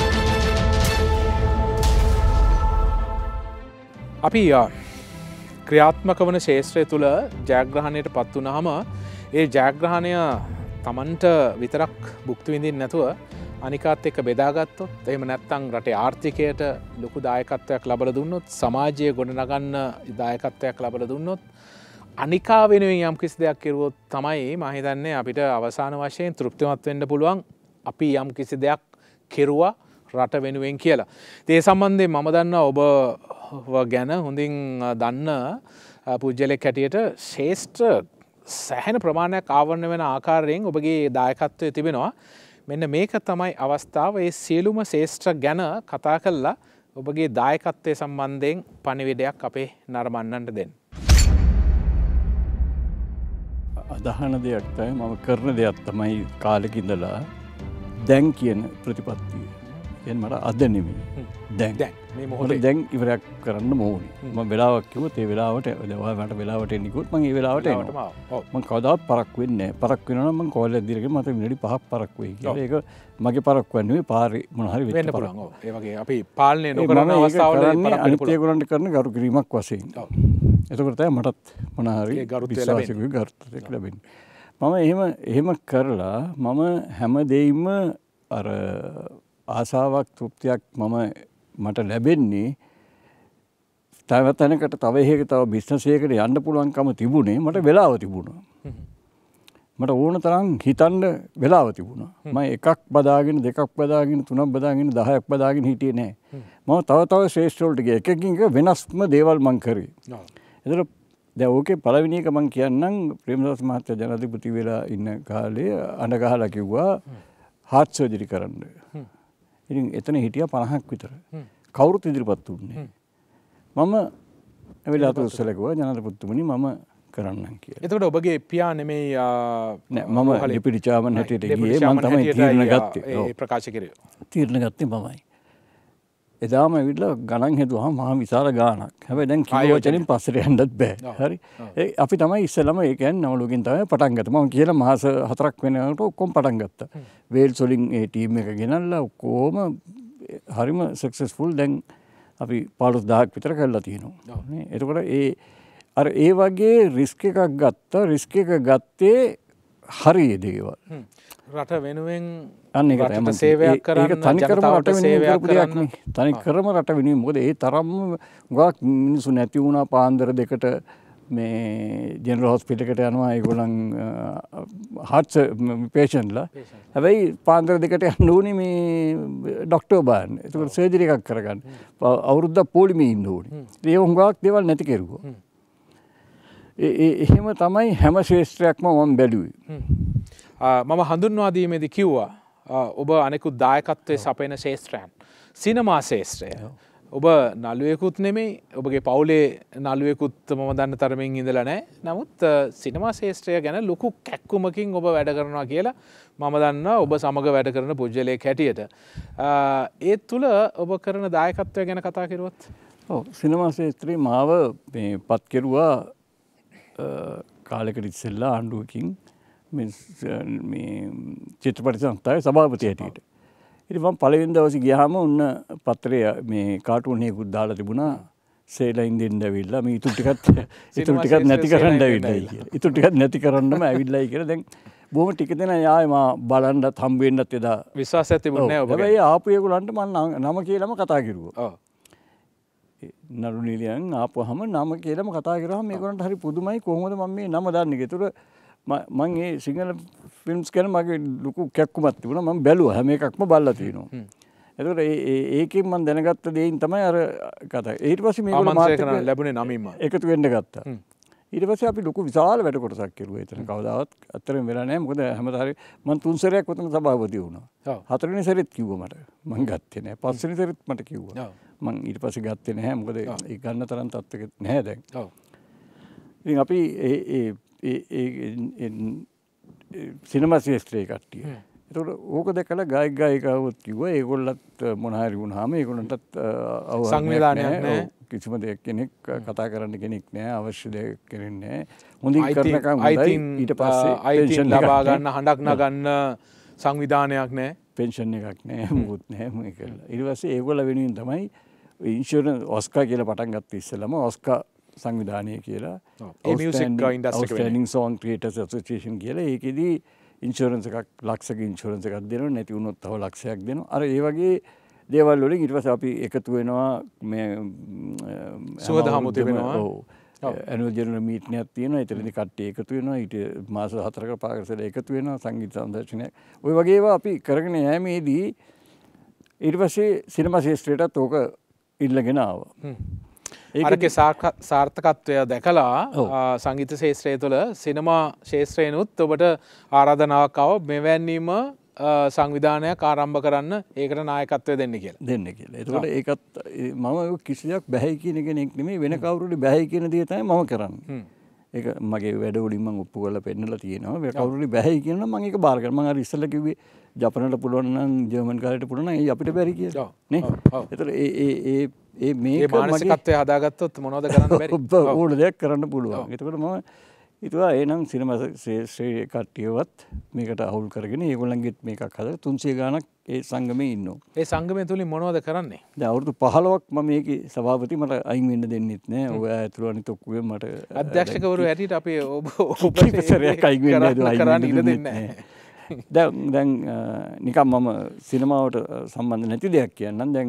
අපි ක්‍රියාත්මක වන ශේෂ්ත්‍රය තුළ ජයග්‍රහණයට පත් වුණාම ඒ ජයග්‍රහණය තමන්ට විතරක් භුක්ති විඳින්න නැතුව අනිකාත් එක්ක බෙදාගත්තොත් එහෙම නැත්නම් රටේ ආර්ථිකයට ලොකු දායකත්වයක් ලබා දුන්නොත් සමාජයේ ගොඩනගන්න දායකත්වයක් ලබා දුන්නොත් අනිකා වෙනුවෙන් යම් කිසි දෙයක් කෙරුවොත් තමයි මම හිතන්නේ අපිට අවසාන වශයෙන් තෘප්තිමත් වෙන්න පුළුවන් අපි යම් කිසි දෙයක් කෙරුවා රට වෙනුවෙන් කියලා. ඒ සම්බන්ධයෙන් මම දන්නවා ඔබ ගැන හොඳින් දන්න පුජ්‍යලෙක් හැටියට ශ්‍රේෂ්ඨ සෑහෙන ප්‍රමාණයක් ආවරණය වෙන ආකාරයෙන් ඔබගේ දායකත්වය තිබෙනවා. මෙන්න මේක තමයි අවස්ථාව. ඒ සියලුම ශ්‍රේෂ්ඨ ගැන කතා කරලා ඔබගේ දායකත්වය සම්බන්ධයෙන් පණිවිඩයක් අපේ නරඹන්නන්ට දෙන්න. අදහන දෙයක් තමයි මම කරන දෙයක් තමයි කාලෙක ඉඳලා දැන් කියන ප්‍රතිපත්තිය. කියන්නේ මට අද නෙමෙයි. දැන් මේ මොහොතේ දැන් ඉවරයක් කරන්න ඕනේ. මම වෙලාවක් කිව්වොත් ඒ වෙලාවට ඔයා මට වෙලාවට එන්න කිව්වොත් මම ඒ වෙලාවට එනවා. මම කවදාවත් පරක් වෙන්නේ නැහැ. පරක් වෙනවා නම් මම කෝලෙක් දිරගෙන මට විනාඩි පහක් පරක් වෙයි කියලා. ඒක මගේ පරක් වෙන්නේ පාරේ මොන හරි වෙන්න පුළුවන්. ඔව්. ඒ වගේ අපි පාලනය නොකරන අවස්ථාවල අනිත් ඒගොල්ලන්ට කරන ගරු කිරීමක් වශයෙන්. ඔව්. එතකොට තමයි මටත් මොන හරි විශ්වාසයක ගරුත්වයක් ලැබෙන්නේ. මම එහෙම එහෙම කරලා මම හැම දෙයින්ම අර ආසාවක් තෘප්තියක් මම මට ලැබෙන්නේ තව තැනකට තව එකක තව බිස්නස් එකකට යන්න පුළුවන්කම තිබුණේ මට වෙලාව තිබුණා. මට ඕන තරම් හිතන්න වෙලාව තිබුණා. මම එකක් බදාගෙන දෙකක් බදාගෙන තුනක් බදාගෙන දහයක් බදාගෙන හිටියේ නෑ. මම තව තව ශ්‍රේෂ්ඨ වලට ගියා. එකකින් එක වෙනස්ම දේවල් මම කරේ. ඒතර දැන් ඕකේ පළවෙනි එක මම කියන්නම් ප්‍රේමදාස මහත්තයා ජනාධිපති වෙලා ඉන්න කාලේ අඬ ගහලා කිව්වා හાર્ට් සර්ජරි කරන්න. ඉතින් එතන හිටියා පනහක් විතර. කවුරුත් ඉදිරිපත් වුණේ. මම එවෙලාවට උත්සලකුවා ජනාධිපතිතුමනි මම කරන්නම් කියලා. එතකොට ඔබගේ පියා නෙමෙයි නෑ මම ඩෙපිටි චාර්මන් හැටියට ගියේ මම තමයි තීරණ ගත්තේ. ඒ ප්‍රකාශ කරේ. තීරණ ගත්තේ මමයි. එදාම ඇවිල්ලා ගණන් හෙදුවාම මහා විශාල ගාණක්. හැබැයි දැන් කිලෝ වචනින් පස්සට යන්නත් බෑ. හරි. ඒ අපි තමයි ඉස්සෙල්ලාම ඒ කියන්නේ නවලුකින් තමයි පටන් ගත්තා. මම කියලා මාස හතරක් වෙනකොට ඔක්කොම පටන් ගත්තා. වේල්ස් වලින් ඒ ටීම් එක ගෙනල්ලා ඔක්කොම හරිම සක්සස්ෆුල් දැන් අපි පහළොස් දහසක් විතර කරලා තියෙනවා. නේ. එතකොට ඒ අර ඒ වගේ රිස්ක් එකක් ගත්තා. රිස්ක් එක ගත්තේ හරිය දේවල්. රට වෙනුවෙන් අන්න ඒක රටට තමයි. සේවයක් කරන්න, ඒක තනිකරම ජනතාවට රට වෙනුවෙන් සේවයක් කරපු දෙයක් කරන්න. නේ. තනිකරම රට වෙනුවෙන්. මොකද ඒ තරම් ගොඩක් මිනිස්සු නැති වුණා පාන්දර දෙකට මේ ජෙනරල් හොස්පිටල් එකට යනවා ඒගොල්ලන් හાર્ට් පේෂන්ට්ලා. හැබැයි පාන්දර දෙකට යන්න ඕනේ මේ ડોක්ටර් බලන්න. ඒකට සර්ජරි එකක් කරගන්න. අවුරුද්දක් පොලිමේ ඉන්න ඕනේ. ඒ වුණාක් දේවල් නැති කෙරුවා. ඒ එහෙම තමයි හැම ශේෂ්ත්‍රයක්ම මම බැලුවේ. මම හඳුන්වා දීමේදී කිව්වා ඔබ අනෙකුත් දායකත්වයේ සපයන ශේෂ්ත්‍රයන්. සිනමා ශේෂ්ත්‍රය. ඔබ නළුවෙකුත් නෙමෙයි, ඔබගේ පවුලේ නළුවෙකුත් මම දන්න තරමින් ඉඳලා නැහැ. නමුත් සිනමා ශේෂ්ත්‍රය ගැන ලොකු කැක්කුමකින් ඔබ වැඩ කරනවා කියලා මම දන්නවා ඔබ සමග වැඩ කරන පුජ්‍යලයක් හැටියට. ඒ තුල ඔබ කරන දායකත්වය ගැන කතා කරුවොත්. ඔව් සිනමා ශේෂ්ත්‍රේ මාව මේ පත් කෙරුවා කාලෙකට ඉස්සෙල්ලා ආණ්ඩුවකින් මේ චිත්‍රපට සංස්ථාවේ සභාපති හැටියට. ඉතින් මම පළවෙනි දවසේ ගියාම ඔන්න පත්‍රය මේ කාටුන් එකකුත් දාලා තිබුණා සේලයින් දෙන්න ඇවිල්ලා මේ ඉතුරු ටිකත් ඉතුරු ටිකත් නැති කරන්න ඇවිල්ලායි කියලා. ඉතුරු ටිකත් නැති කරන්නම ඇවිල්ලායි කියලා. දැන් බොහොම ටික දෙනා යායේ මා බලන්නත් හම්බ වෙන්නත් එදා විශ්වාසයක් තිබුණේ නැහැ ඔබ. හැබැයි ආපු ඒගොල්ලන්ට මම නම කියලාම කතා කරුවා. ඔව්. නළු නිලියන් ආපුවාම නම කියලාම කතා කරාම මේගොල්ලන්ට හරි පුදුමයි කොහොමද මම මේ නම දන්නේ. ඒතර මම මේ සිංහල ෆිල්ම්ස් ගැන මගේ ලොකු කැක්කුමක් තිබුණා. මම බැලුවා හැම එකක්ම බලලා තියෙනවා. ඒතකොට ඒ ඒකෙන් මම දැනගත්ත දෙයින් තමයි අර කතා. ඊට පස්සේ මේගොල්ලෝ මාත් එක්ක ලැබුණේ නමින්ම එකතු වෙන්න ගත්තා. ඊට පස්සේ අපි ලොකු විශාල වැඩ කොටසක් කෙරුවා. එතන කවදාවත් අත්‍තරම වෙලා නැහැ. මොකද හැමදාම මම තුන් සැරයක් උතන සභාපති වුණා. හතරවෙනි සැරේත් කිව්වා මට. මම ගත්තේ නැහැ. පස්වෙනි සැරේත් මට කිව්වා. මම ඊට පස්සේ ගත්තේ නැහැ. මොකද ඒ ගන්න තරම් තත්ත්වෙක නැහැ දැන්. ඔව්. ඉතින් අපි ඒ ඒ ඒ සිනමා ශාස්ත්‍රයේ කට්ටිය. ඒතකොට ඕක දැකලා ගායක ගායිකාවොත් කිව්වා ඒගොල්ලත් මොන හරි වුණාම ඒගොල්ලන්ටත් සංවිධානයක් නැහැ. කිසිම දෙයක් කෙනෙක් කතා කරන්න කෙනෙක් නැහැ. අවශ්‍ය දෙයක් කරන්නේ නැහැ. හොඳින් කරනකම් හොඳයි. ඊට පස්සේ පෙන්ෂන් ලබා ගන්න හඬක් නගන්න සංවිධානයක් නැහැ. පෙන්ෂන් එකක් නැහැ. මොකුත් නැහැ මේක. ඊට පස්සේ ඒගොල්ල වෙනුවෙන් තමයි ඉන්ෂුරන්ස් ඔස්කා කියලා පටන් ගත්ත ඉස්සෙල්ලාම ඔස්කා සංවිධානය කියලා outstanding song creators association කියලා ඒකෙදී ඉන්ෂුරන්ස් එකක් ලක්ෂක ඉන්ෂුරන්ස් එකක් දෙනවා. නැති වුණොත් තව ලක්ෂයක් දෙනවා. අර ඒ වගේ දේවල් වලින් ඊට පස්සේ අපි එකතු වෙනවා මේ සුවදහම තිබෙනවා. ඔව්. ඇනුවල් ජනරල් මීටින් එකක් තියෙනවා. ඒතරදී කට්ටිය එකතු වෙනවා. ඊට මාස හතරක පාරකට එකතු වෙනවා සංගීත සංදර්ශනයක්. ওই වගේ ඒවා අපි කරගෙන යෑමේදී ඊට පස්සේ සිනමා ශාස්ත්‍රයටත් ඕක ඉල්ලගෙන ආවා. අරකේ සාර්ථකත්වය දැකලා සංගීත ශාස්ත්‍රය තුළ සිනමා ශාස්ත්‍රයනොත් ඔබට ආරාධනාවක් ආව මෙවැන්නීම සංවිධානයක් ආරම්භ කරන්න ඒකට නායකත්වය දෙන්න කියලා. දෙන්න කියලා. ඒකට ඒකත් මම කිසියක් බැහැ කියන කෙනෙක් නෙමෙයි වෙන කවුරුරි බැහැ කියන දේ තමයි මම කරන්නේ. ඒක මගේ වැඩ වලින් මම ඔප්පු කරලා පෙන්නලා තියෙනවා. වෙන කවුරුරි බැහැ කියනවා මම ඒක බාර කරනවා. මම අර ඉස්සෙල්ලා කිව්වේ ජපනට පුළුවන් නම් ජර්මන් කාලයට පුළුවන් නම් ඒ අපිට බැරි කියලා. නේ? ඒතර ඒ ඒ ඒ ඒ මේක මානසිකත්වය හදාගත්තොත් මොනවද කරන්න බැරි? ඕන දෙයක් කරන්න පුළුවන්. ඒතකොට මම හිතුවා එහෙනම් සිනමා ශ්‍රේෂ්ඨ කට්ටියවත් මේකට අවුල් කරගෙන ඒගොල්ලන්ගෙත් මේකක් හදලා තුන්සිය ගාණක් ඒ සංගමේ ඉන්නවා. ඒ සංගමය තුලින් මොනවද කරන්නේ? දැන් අවුරුදු පහළොවක් මම මේකේ සභාපති මට අයින් වෙන්න දෙන්නෙත් නෑ. ඔය ඇතුළු අනිත් ඔක්කොගෙන් මට අධ්‍යක්ෂකවරු හැටියට අපි ඔබ ඔබ සරයක් අයින් වෙන්න අයින් වෙන්න දෙන්නේ නෑ. දැන් දැන් නිකම් මම සිනමාවට සම්බන්ධ නැති දෙයක් කියන්නම්. දැන්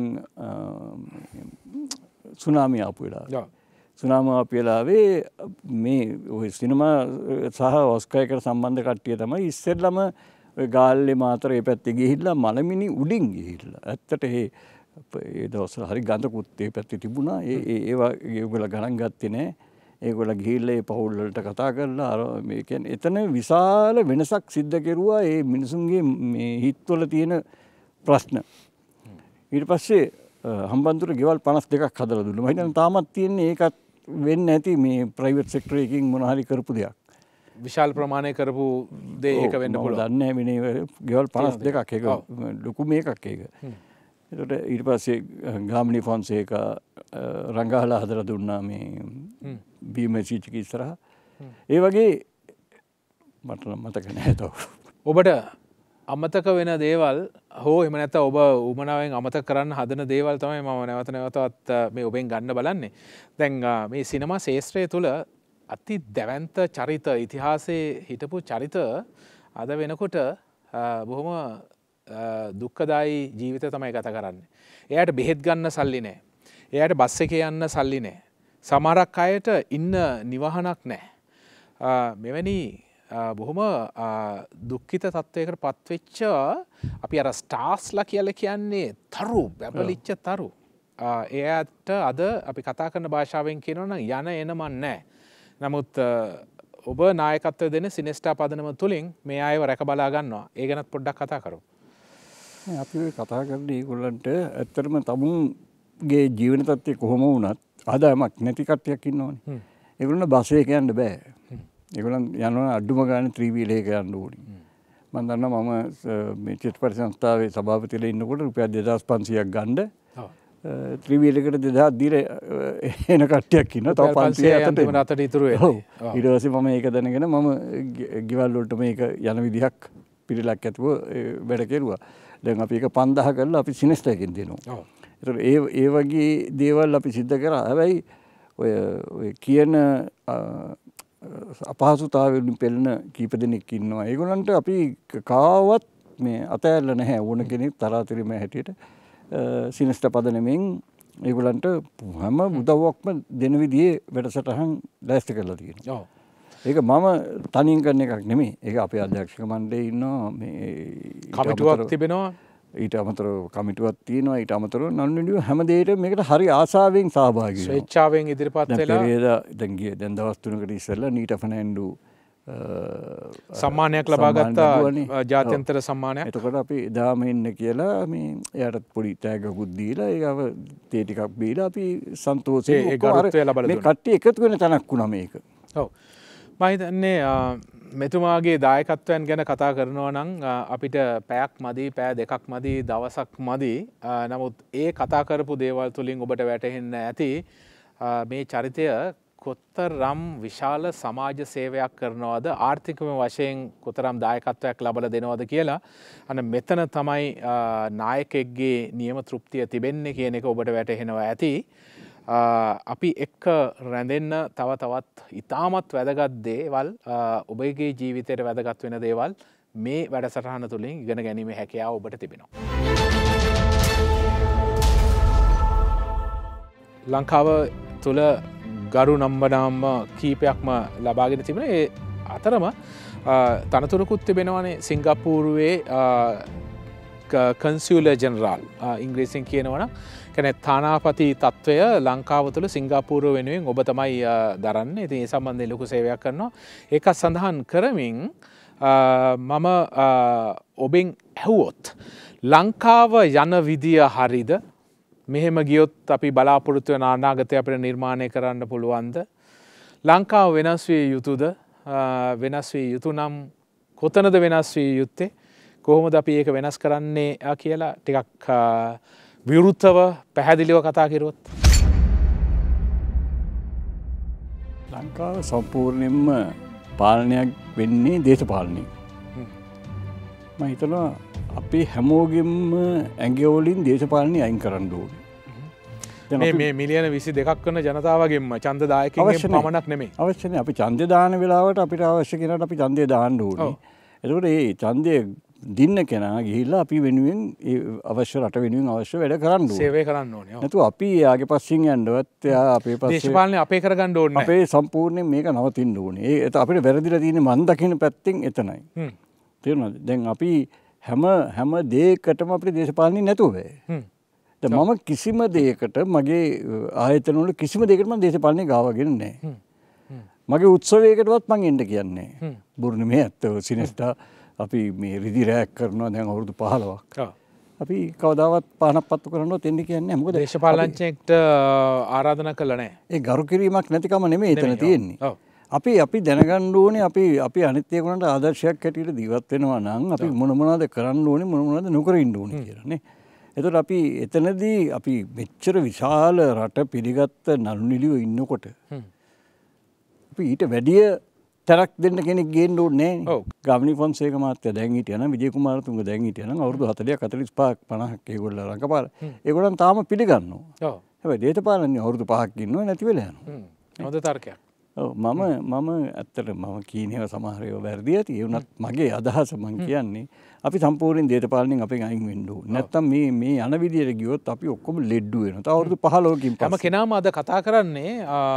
සුනාමිය ආපු වෙලාව. සුනාමිය ආපු වෙලාවේ මේ ඔය සිනමා සහ ඔස්කා එකට සම්බන්ධ කට්ටිය තමයි ඉස්සෙල්ලම ඔය ගාල්ලේ මාතර ඒ පැත්තේ ගිහිල්ලා මලමිනි උඩින් ගිහිල්ලා. ඇත්තට ඒ ඒ දවස්වල හරි ගඳකුත් ඒ පැත්තේ තිබුණා. ඒ ඒ ඒවා ඒගොල්ලෝ ගණන් ගත්තේ නෑ. ඒගොල්ලෝ ගිහිල්ලා ඒ පවුල් වලට කතා කරලා අර මේ කියන්නේ එතන විශාල වෙනසක් සිද්ධ කෙරුවා ඒ මිනිසුන්ගේ මේ හිතවල තියෙන ප්‍රශ්න. ඊට පස්සේ හම්බන්තොට ගෙවල් පනස් දෙකක් හදලා දුන්නා. මම හිතන්නේ තාමත් තියෙන්නේ ඒකත් වෙන්නේ නැති මේ ප්‍රයිවට් සෙක්ටර් එකකින් මොන හරි කරපු දෙයක්. විශාල ප්‍රමාණය කරපු දේ ඒක වෙන්න පුළුවන්. මම දන්නේ නැහැ මේ ගෙවල් පනස් දෙකක් ඒක ලොකු මේකක් ඒක. ඒකට ඊට පස්සේ ගාමිණී ෆොන්සේකා රංගහලා හදලා දුන්නා මේ බීමසිචික ඉස්සරහ. ඒ වගේ මට නම් මතක නැහැ තව. ඔබට අමතක වෙන දේවල් හෝ එහෙම නැත්නම් ඔබ උමනාවෙන් අමතක කරන්න හදන දේවල් තමයි මම නැවත නැවතත් මේ ඔබෙන් ගන්න බලන්නේ. දැන් මේ සිනමා ශාස්ත්‍රය තුළ අති දැවැන්ත චරිත ඉතිහාසයේ හිටපු චරිත අද වෙනකොට බොහොම දුක්ඛදායි ජීවිතය තමයි ගත කරන්නේ. එයාට බෙහෙත් ගන්න සල්ලි නැහැ. එයාට බස් එකේ යන්න සල්ලි නැහැ. සමහරක් අයට ඉන්න නිවහනක් නැහැ. මෙවැනි බොහොම දුක්ඛිත තත්වයකට පත්වෙච්ච අපි අර ස්ටාර්ස්ලා කියලා කියන්නේ තරු බැබලිච්ච තරු. එයාට අද අපි කතා කරන භාෂාවෙන් කියනවා නම් යන එන මන් නැහැ. නමුත් ඔබ නායකත්වය දෙන සිනෙස්ටා පදනම තුලින් මේ අයව රැක බලා ගන්නවා. ඒ ගැනත් පොඩ්ඩක් කතා කරමු. අපි කතා කරන්නේ ඒගොල්ලන්ට ඇත්තටම තමුන්ගේ ජීවන තත්ත්වය කොහොම වුණත් ආදායමක් නැති කට්ටියක් ඉන්නවනේ. ඒගොල්ලන්ට බස් එක යන්න බෑ. ඒගොල්ලන් යනවා අඩුම ගානේ ත්‍රිවීලයක යන්න ඕනේ. මම දන්නවා මම මේ චිත්‍රපට සංස්ථාවේ සභාපතිලා ඉන්නකොට රුපියල් දෙදාස් පන්සීයක් ගන්න ත්‍රිවීලයකට දෙදාස් දීලා එන කට්ටියක් ඉන්නවා. තව පන්සිය අතට ඉතුරු වෙනවා. ඊට පස්සේ මම ඒක දැනගෙන මම ගෙවල් වලට මේක යන විදිහක් පිළිලක් ඇතුව වැඩ කෙරුවා. දැන් අපි ඒක පන්දාහ කරලා අපි සිනෙස්ටාකින් දෙනවා. ඒතර ඒ ඒ වගේ දේවල් අපි සිද්ධ කරා. හැබැයි ඔය ඔය කියන අපහසුතාවවලින් පෙළෙන කීප දෙනෙක් ඉන්නවා. ඒගොල්ලන්ට අපි කාවත් මේ අතෑරලා නැහැ. ඕන කෙනෙක් තරාතිරම හැටියට සිනෙස්ට පදනමෙන් ඒගොල්ලන්ට හැම උදව්වක්ම දෙන විදිහේ වැඩසටහන් ලෑස්ති කරලා තියෙනවා. ඒක මම තනියෙන් කරන එකක් නෙමෙයි. ඒක අපේ අධ්‍යක්ෂක මණ්ඩලයේ ඉන්නවා මේ කමිටුවක් තිබෙනවා. ඊට අමතරව කමිටුවක් තියෙනවා. ඊට අමතරව නන්නිඩිය හැම දෙයකටම මේකට හරි ආසාවෙන් සහභාගී වෙනවා. ස්වේච්ඡාවෙන් ඉදිරිපත් වෙලා දැන් දැන් ගිය දැන් දවස් තුනකට ඉස්සෙල්ලා නීට ෆර්නෑන්ඩු සම්මානයක් ලබා ගත්තා. ජාත්‍යන්තර සම්මානයක්. එතකොට අපි එදාම ඉන්න කියලා මේ එයාට පොඩි ටැග්ගකුත් දීලා ඒකව තේ ටිකක් බීලා අපි සන්තෝෂයෙන් ඒ ගරුත්වය ලබා දුන්නා. මේ කට්ටිය එකතු වෙන තැනක් වුණා මේක. ඔව්. මම හිතන්නේ මෙතුමාගේ දායකත්වයන් ගැන කතා කරනවා නම් අපිට පැයක් මදි, පැය දෙකක් මදි, දවසක් මදි. නමුත් ඒ කතා කරපු දේවල් තුලින් ඔබට වැටහෙන්න ඇති මේ චරිතය කොතරම් විශාල සමාජ සේවයක් කරනවද, ආර්ථිකම වශයෙන් කොතරම් දායකත්වයක් ලබලා දෙනවද කියලා. අන්න මෙතන තමයි නායකෙක්ගේ නියම තෘප්තිය තිබෙන්නේ කියන එක ඔබට වැටහෙනවා ඇති. අපි එක්ක රැඳෙන්න තව තවත් ඉතාමත් වැදගත් දේවල් ඔබගේ ජීවිතයට වැදගත් වෙන දේවල් මේ වැඩසටහන තුළින් ඉගෙන ගැනීමේ හැකියාව ඔබට තිබෙනවා. ලංකාව තුළ ගරු නම්බනාම කීපයක්ම ලබාගෙන තිබෙන. ඒ අතරම තනතුරකුත් තිබෙනවනේ සිංගප්පූරුවේ කන්සියුලර් ජෙනරාල් ඉංග්‍රීසියෙන් කියනවනම් කැනෙ තානාපති තත්ත්වය ලංකාව තුළ සිංගප්පූරුව වෙනුවෙන් ඔබ තමයි දරන්නේ. ඉතින් ඒ සම්බන්ධයෙන් ලොකු සේවයක් කරනවා. ඒකත් සඳහන් කරමින් මම ඔබෙන් ඇහුවොත් ලංකාව යන විදිය හරිද? මෙහෙම ගියොත් අපි බලාපොරොත්තු වෙන අනාගතය අපිට නිර්මාණය කරන්න පුළුවන්ද? ලංකාව වෙනස් විය යුතුද? වෙනස් විය යුතු නම් කොතනද වෙනස් විය යුත්තේ? කොහොමද අපි ඒක වෙනස් කරන්නේ කියලා ටිකක් විවෘතව පැහැදිලිව කතා කරුවොත්. ලංකාව සම්පූර්ණයෙන්ම පාලනයක් වෙන්නේ දේශපාලනයෙන්. මම හිතනවා අපි හැමෝගෙම ඇඟවලින් දේශපාලනය අයින් කරන්න ඕනේ. මේ මිලියන විසි දෙකක් වන ජනතාවගෙන්ම ඡන්ද දායකයන්ගෙන් පමණක් නෙමෙයි. අවශ්‍ය නැහැ. අපි ඡන්දය දාන වෙලාවට අපිට අවශ්‍ය කෙනාට අපි ඡන්දය දාන්න ඕනේ. එතකොට මේ ඡන්දය දින්න කෙනා ගිහිල්ලා අපි වෙනුවෙන් ඒ අවශ්‍ය රට වෙනුවෙන් අවශ්‍ය වැඩ කරන්න ඕනේ. සේවය කරන්න ඕනේ. නැතුව අපි එයාගේ පස්සෙන් යන්නවත් එයා අපේ පස්සේ දේශපාලනය අපේ කරගන්න ඕනේ නැහැ. අපේ සම්පූර්ණයෙන් මේක නවතින්න ඕනේ. ඒක අපිට වැරදිලා තියෙන්නේ මන් දකින්න පැත්තෙන් එතනයි. හ්ම්. තේරුණාද? දැන් අපි හැම හැම දෙයකටම අපිට දේශපාලනය නැතුව බෑ. හ්ම්. දැන් මම කිසිම දෙයකට මගේ ආයතන වල කිසිම දෙයකට මම දේශපාලනය ගාවගෙන නැහැ. හ්ම්. මගේ උත්සවයකටවත් මං එන්න කියන්නේ නැහැ. හ්ම්. බුරුණේ ඇත්තෝ සිනෙස්ටා අපි මේ රිදි රැක් කරනවා දැන් අවුරුදු පහළොවක්. අපි කවදාවත් පහනක් පත්තු කරනවත් එන්න කියන්නේ නැහැ. මොකද දේශපාලනඥයෙක්ට ආරාධනා කළා නැහැ. ඒ ගරු කිරීමක් නැති කම නෙමෙයි එතන තියෙන්නේ. අපි අපි දැනගන්න ඕනේ අපි අපි අනිත් ඒගොල්ලන්ට ආදර්ශයක් හැටියට ජීවත් වෙනවා නම් අපි මොන මොනවද කරන්න ඕනේ මොන මොනවද නොකර ඉන්න ඕනේ කියලා නේ. එතකොට අපි එතනදී අපි මෙච්චර විශාල රට පිළිගත්ත නළු නිළියෝ ඉන්නකොට අපි ඊට වැඩිය තරක් දෙන්න කෙනෙක් ගේන්න ඕනේ නැහැ. ගාමිණී ෆොන්සේක මහත්තයා දැන් හිටියා නම් විජේ කුමාරතුංග දැන් හිටියා නම් අවුරුදු හතළිහක් හතළිස් පහක් පනහක් ඒගොල්ලෝ රංගපාල. ඒගොල්ලන් තාම පිළිගන්නවා. ඔව්. හැබැයි දේශපාලනේ අවුරුදු පහක් ඉන්නව නැති වෙලා යනවා. හ්ම්. හොඳ තර්කයක්. ඔව් මම මම ඇත්තට මම කියන ඒවා සමහර ඒවා වැරදි ඇති. ඒ වුණත් මගේ අදහස මම කියන්නේ අපි සම්පූර්ණ දේශපාලනයෙන් අපෙන් අයින් වෙන්න ඕනේ. නැත්තම් මේ මේ යන විදියට ගියොත් අපි ඔක්කොම ලෙඩ්ඩු වෙනවා. තව අවුරුදු පහළොවකින් පස්සේ. හැම කෙනාම අද කතා කරන්නේ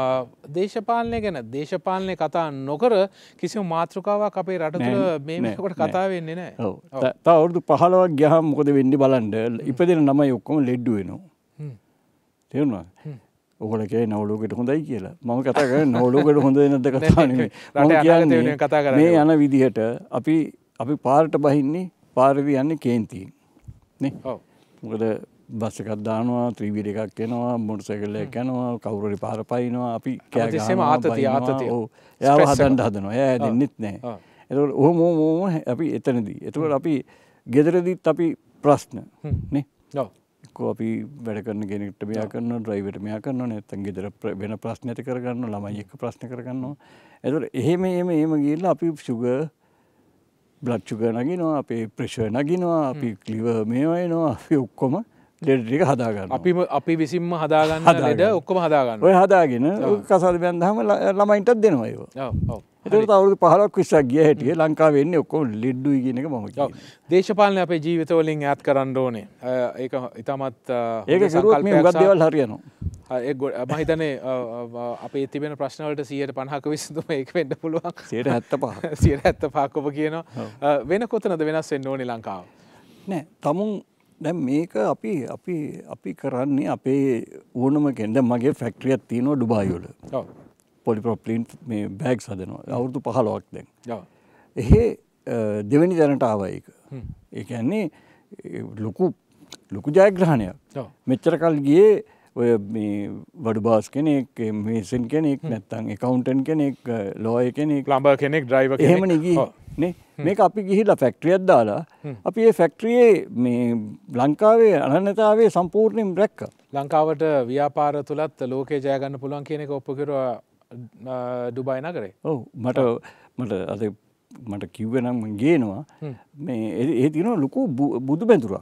දේශපාලනය ගැන. දේශපාලනය කතා නොකර කිසිම මාතෘකාවක් අපේ රට තුළ මේ මේකට කතා වෙන්නේ නැහැ. ඔව්. තව අවුරුදු පහළොවක් ගියාම මොකද වෙන්නේ බලන්න. ඉපදෙන ළමයි ඔක්කොම ලෙඩ්ඩු වෙනවා. තේරුණාද? ඔගොල්ලෝ කියන්නේ නවලෝකෙට හොඳයි කියලා. මම කතා කරන්නේ නවලෝකෙට හොඳ නැද්ද කතා නෙමෙයි. මම කියන්නේ මේ යන විදිහට අපි අපි පාරට බහින්නේ පාරේ යන්නේ කේන්තියෙන්. නේ? ඔව්. මොකද බස් එකක් දානවා, ත්‍රිවිල් එකක් එනවා, මොටර් සයිකල් එකක් යනවා, කවුරු හරි පාර පයින්නවා, අපි කෑ ගහනවා. ආතතිය ආතතිය. ඔව්. එයාව හදන්න හදනවා. එයා දෙන්නෙත් නැහැ. ඒකෝල ඔහොම ඔහොම අපි එතනදී. ඒකෝල අපි ගෙදරදීත් අපි ප්‍රශ්න නේ? ඔව්. අපි වැඩ කරන කෙනෙක්ට මෙයා කරනවා, ඩ්‍රයිවර්ට මෙයා කරනවා, නැත්නම් ගෙදර වෙන ප්‍රශ්න ඇති කරගන්නවා, ළමයි එක්ක ප්‍රශ්න කරගන්නවා. ඒතකොට එහෙම එහෙම එහෙම ගිහලා අපි ෂුගර් බ්ලඩ් ෂුගර් නගිනවා, අපේ ප්‍රෙෂර් නගිනවා, අපි ලිවර් මේවා එනවා, අපි ඔක්කොම ලෙඩ ටික හදා ගන්නවා. අපි අපි විසින්ම හදා ගන්න ලෙඩ ඔක්කොම හදා ගන්නවා. ඔය හදාගෙන කසාද බැන්දාම ළමයින්ටත් දෙනවා ඒක. ඔව් ඔව්. ඒකට අවුරුදු පහළොවක් විස්සක් ගිය හැටියේ ලංකාවේ එන්නේ ඔක්කොම ලෙඩ්ඩුයි කියන එක මම කියන්නේ. දේශපාලනය අපේ ජීවිත වලින් ඈත් කරන්න ඕනේ. ඒක ඊටමත් ඒක කරුවොත් මේ උගත් දේවල් හරියනවා. ඒ මම හිතන්නේ අපේ තිබෙන ප්‍රශ්න වලට සියයට පනහක විසඳුම ඒක වෙන්න පුළුවන්. සියයට හැත්තෑ පහ. සියයට හැත්තෑ පහක් ඔබ කියනවා. වෙන කොතනද වෙනස් වෙන්න ඕනේ ලංකාව? නෑ. තමුන් දැන් මේක අපි අපි අපි කරන්නේ අපේ ඕනම කෙනෙක්. දැන් මගේ ෆැක්ටරියක් තියෙනවා ඩුබායි වල. ඔව්. පොලිප්‍රොප්ලින් මේ බෑග්ස් හදනවා. අවුරුදු පහළොවක් දැන්. ඔව්. එහෙ දෙවෙනි තැනට ආවා ඒක. ඒ කියන්නේ ලොකු ලොකු ජයග්‍රහණයක්. ඔව්. මෙච්චර කල් ගියේ ඔය මේ වඩු බාස් කෙනෙක්, මේසන් කෙනෙක්, නැත්නම් ඇකවුන්ටන්ට් කෙනෙක්, ලෝයර් කෙනෙක්, ප්ලම්බර් කෙනෙක්, ඩ්‍රයිවර් කෙනෙක්. එහෙමනේ ගියේ. නේ? මේක අපි ගිහිල්ලා ෆැක්ටරියක් දාලා අපි මේ ෆැක්ටරියේ මේ ලංකාවේ අනන්‍යතාවයේ සම්පූර්ණයෙන් රැක්කා. ලංකාවට ව්‍යාපාර තුලත් ලෝකේ ජය ගන්න පුළුවන් කියන එක ඔප්පු කරුවා ඩුබායි නගරේ. ඔව් මට මට අද මට කිව්වේ නම් මම ගේනවා මේ ඒ තියෙනවා ලොකු බුදු බැඳුරක්.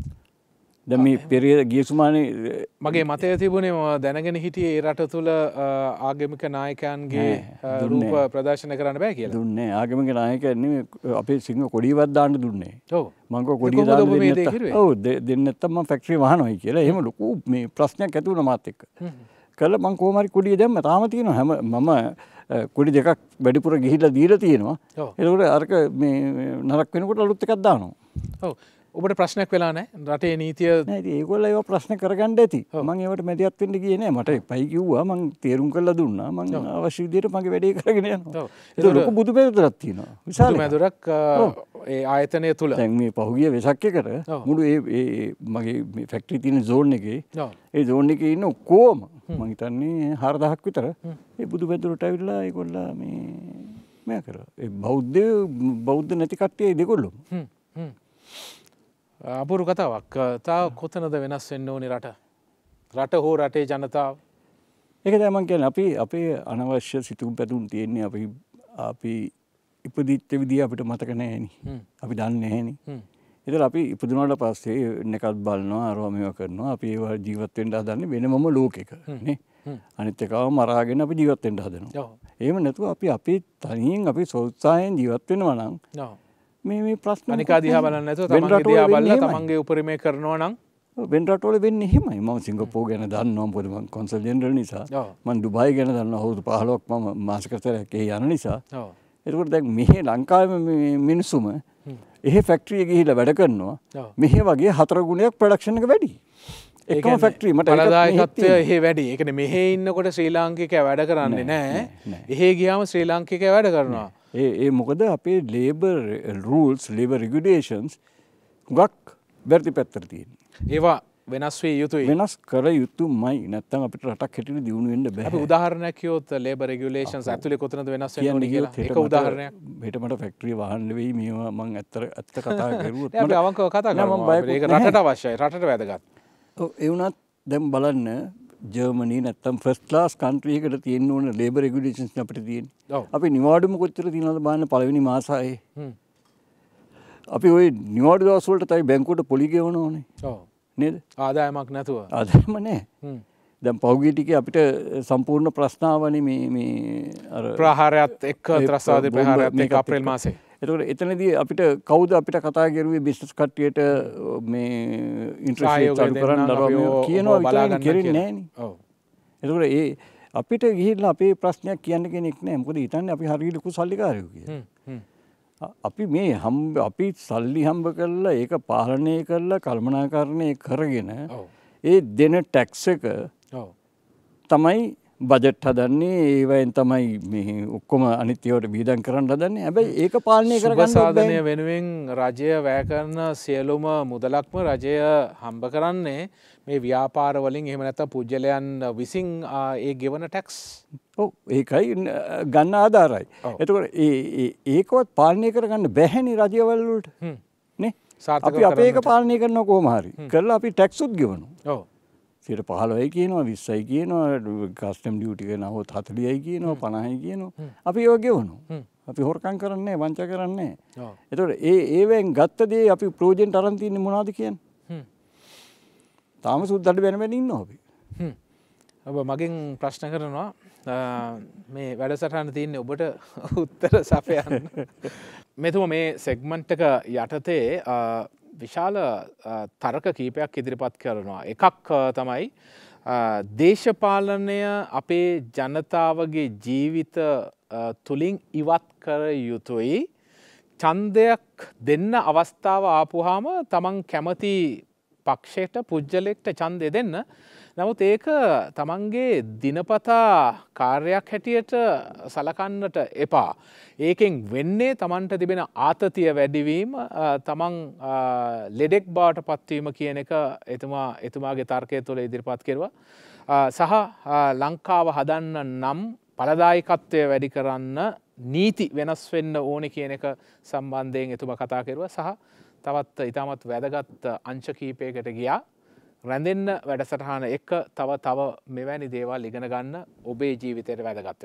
දැන් මේ පෙරේ ගිය සුමානේ මගේ මතය තිබුණේ මම දැනගෙන හිටියේ ඒ රට තුල ආගමික නායකයන්ගේ රූප ප්‍රදර්ශන කරන්න බෑ කියලා. දුන්නේ ආගමික නායකයන් නෙමෙයි අපේ සිංහ කොඩියවත් දාන්න දුන්නේ. ඔව්. මම කෝ කොඩිය දාන්න දෙන්නේ නැත්නම් ඔව් දෙන්නේ නැත්නම් මම ෆැක්ටරි වහනවායි කියලා. එහෙම ලොකු මේ ප්‍රශ්නයක් ඇති වුණා මාත් එක්ක. කළා මම කොහොම හරි කොඩිය දැම්ම තාම තියෙනවා හැම මම කොඩි දෙකක් වැඩිපුර ගිහිල්ලා දීලා තියෙනවා. ඒකෝට අරක මේ නරක වෙනකොට අලුත් එකක් දානවා. ඔව්. ඔබට ප්‍රශ්නයක් වෙලා නැහැ රටේ නීතිය නෑ ඉතින් ඒගොල්ලෝ ඒවා ප්‍රශ්න කරගන්න ඇති මම ඒවට මැදිහත් වෙන්න ගියේ නෑ මට එපයි කිව්වා මම තීරුම් කරලා දුන්නා මම අවශ්‍ය විදිහට මගේ වැඩේ කරගෙන යනවා ඒක ලොකු බුදු මැදුරක් තියෙනවා විශාල මැදුරක් ඒ ආයතනය තුල දැන් මේ පහුගිය වෙසක් එකට මුළු ඒ ඒ මගේ මේ ෆැක්ටරි තියෙන zone එකේ ඒ zone එකේ ඉන්න ඔක්කොම මම හිතන්නේ හාරදහක් විතර ඒ බුදු මැදුරට ඇවිල්ලා ඒගොල්ලෝ මේ මම කරා ඒ බෞද්ධ බෞද්ධ නැති කට්ටිය දෙකොල්ලෝ හ්ම් හ්ම් අපුරු කතාවක්. තා කොතනද වෙනස් වෙන්න ඕනේ රට? රට හෝ රටේ ජනතාව? ඒක තමයි මම කියන්නේ අපි අපේ අනවශ්‍ය සිතුම් පැතුම් තියෙන්නේ අපි අපි ඉපදිච්ච විදිය අපිට මතක නැහෙනි. අපි දන්නේ නැහෙනි. ඒතර අපි ඉපදුනාට පස්සේ නැකත් බලනවා අරවා මේවා කරනවා අපි ඒවා ජීවත් වෙන්න හදන්නේ වෙනමම ලෝකෙක නේ. අනිත් එකව මරාගෙන අපි ජීවත් වෙන්න හදනවා. එහෙම නැතුව අපි අපේ තනියෙන් අපි සෞත්සාහයෙන් ජීවත් වෙනවා නම් මේ මේ ප්‍රශ්න අනිකා දිහා බලන්නේ නැතුව තමන්ගේ දිහා බලලා තමන්ගේ උපරිමය කරනවා නම් වෙන රටවල වෙන්නේ එහෙමයි. මම සිංගප්පූර් ගැන දන්නවා මොකද මම කොන්සල් ජෙනරල් නිසා. මම ඩුබායි ගැන දන්නවා අවුරුදු පහළොවක් මම මාසිකතරයක් ඒ යන නිසා. ඔව්. ඒකෝට දැන් මෙහි ලංකාවේ මිනිස්සුම එහෙ ෆැක්ටරි එකේ ගිහිල්ලා වැඩ කරනවා. මෙහි වගේ හතර ගුණයක් ප්‍රොඩක්ෂන් එක වැඩි. එකම ෆැක්ටරි මට බලදායකත්වය එහෙ වැඩි. ඒ කියන්නේ මෙහෙ ඉන්නකොට ශ්‍රී ලාංකිකයා වැඩ කරන්නේ නැහැ. එහෙ ගියාම ශ්‍රී ලාංකිකයා වැඩ කරනවා. ඒ ඒ මොකද අපේ ලේබර් රූල්ස් ලේබර් රෙගුලේෂන්ස් හුඟක් වැරදි පැත්තට තියෙනවා. ඒවා වෙනස් විය යුතුයි. වෙනස් කර යුතුමයි. නැත්නම් අපිට රටක් හැටියට දියුණු වෙන්න බෑ. අපි උදාහරණයක් කියොත් ලේබර් රෙගුලේෂන්ස් ඇතුලේ කොතනද වෙනස් වෙන්න ඕනේ කියලා. ඒක උදාහරණයක්. හෙට මට ෆැක්ටරි වහන්න වෙයි මේවා මම ඇත්ත ඇත්ත කතා කරුවොත් මට අවංකව කතා කරනවා. ඒක රටට අවශ්‍යයි. රටට වැදගත්. ඔව් ඒ වුණත් දැන් බලන්න ජර්මනි නැත්තම් ෆස්ට් ක්ලාස් කන්ට්‍රි එකකට තියෙන්න ඕන ලේබර් රෙගුලේෂන්ස් අපිට තියෙන්නේ. අපි නිවාඩුම කොච්චර තියෙනවද බලන්න පළවෙනි මාසයේ. අපි ওই නිවාඩු දවස් වලට තමයි බැංකුවට පොලි ගෙවන්න ඕනේ. ඔව්. නේද? ආදායමක් නැතුව. ආදායම නැහැ. දැන් පෞද්ගලික ටිකේ අපිට සම්පූර්ණ ප්‍රශ්නාවනේ මේ මේ අර ප්‍රහාරයත් එක්ක ත්‍රස්තවාදී ප්‍රහාරයත් එක්ක අප්‍රේල් මාසේ. එතකොට එතනදී අපිට කවුද අපිට කතා කරුවේ බිස්නස් කට්ටියට මේ ඉන්ට්‍රස්ට් රේට් අඩු කරන්න දරනවා කියනවා විතරක් කෙරෙන්නේ නැහනේ. ඔව්. එතකොට ඒ අපිට ගිහිල්ලා අපේ ප්‍රශ්නයක් කියන්න කෙනෙක් නැහැ. මොකද හිතන්නේ අපි හරියට ලොකු සල්ලිකාරයෝ කියලා. අපි මේ හම්බ අපි සල්ලි හම්බ කරලා ඒක පාලනය කරලා කල්පනාකරණය කරගෙන ඒ දෙන ටැක්ස් එක තමයි බජට් හදන්නේ. ඒවයින් තමයි මේ ඔක්කොම අනිත් ඒවාට වියදම් කරන්න හදන්නේ. හැබැයි ඒක පාලනය කරගන්න සාධනය වෙනුවෙන් රජය වැය කරන සියලුම මුදලක්ම රජය හම්බ කරන්නේ මේ ව්‍යාපාර වලින් එහෙම නැත්නම් පුජ්‍යලයන් විසින් ඒ ගෙවන ටැක්ස්. ඔව් ඒකයි ගන්න ආධාරයි. එතකොට ඒ ඒකවත් පාලනය කරගන්න බැහැනේ රජවල් වලට. නේ? අපි අපේ එක පාලනය කරනවා කොහොම හරි. කරලා අපි ටැක්ස් උත් ගෙවනවා. ඔව්. සියයට පහළොවයි කියනවා විස්සයි කියනවා කස්ටම් ඩියුටි කරනවොත් හතළිහයි කියනවා පනහයි කියනවා. අපි ඒව ගෙවනවා. අපි හොරකම් කරන්නේ නැහැ වංචා කරන්නේ නැහැ. එතකොට ඒ ඒවෙන් ගත්ත දේ අපි ප්‍රොජෙක්ට් අරන් තින්නේ මොනවද කියන්නේ? තාම සුද්දට වෙන වෙන ඉන්නවා අපි. හ්ම්. ඔබ මගෙන් ප්‍රශ්න කරනවා මේ වැඩසටහන තියෙන්නේ ඔබට උත්තර සපයන්න. මෙතුම මේ සෙග්මන්ට් එක යටතේ විශාල තර්ක කීපයක් ඉදිරිපත් කරනවා. එකක් තමයි දේශපාලනය අපේ ජනතාවගේ ජීවිත තුලින් ඉවත් කර යුතුයි. ඡන්දයක් දෙන්න අවස්ථාව ආපුවාම තමන් කැමති පක්ෂයට පුජ්‍යලෙක්ට ඡන්දය දෙන්න. නමුත් ඒක තමන්ගේ දිනපතා කාර්යයක් හැටියට සලකන්නට එපා. ඒකෙන් වෙන්නේ තමන්ට තිබෙන ආතතිය වැඩිවීම තමන් ලෙඩෙක් බවට පත්වීම කියන එක එතුමා එතුමාගේ තර්කය තුළ ඉදිරිපත් කෙරුවා. සහ ලංකාව හදන්න නම් ඵලදායකත්වය වැඩි කරන්න නීති වෙනස් වෙන්න ඕනේ කියන එක සම්බන්ධයෙන් එතුමා කතා කෙරුවා. සහ තවත් ඉතාමත් වැදගත් අංශ කීපයකට ගියා. රැඳෙන්න වැඩසටහන එක තව තව මෙවැනි දේවල් ඉගෙන ගන්න ඔබේ ජීවිතයට වැදගත්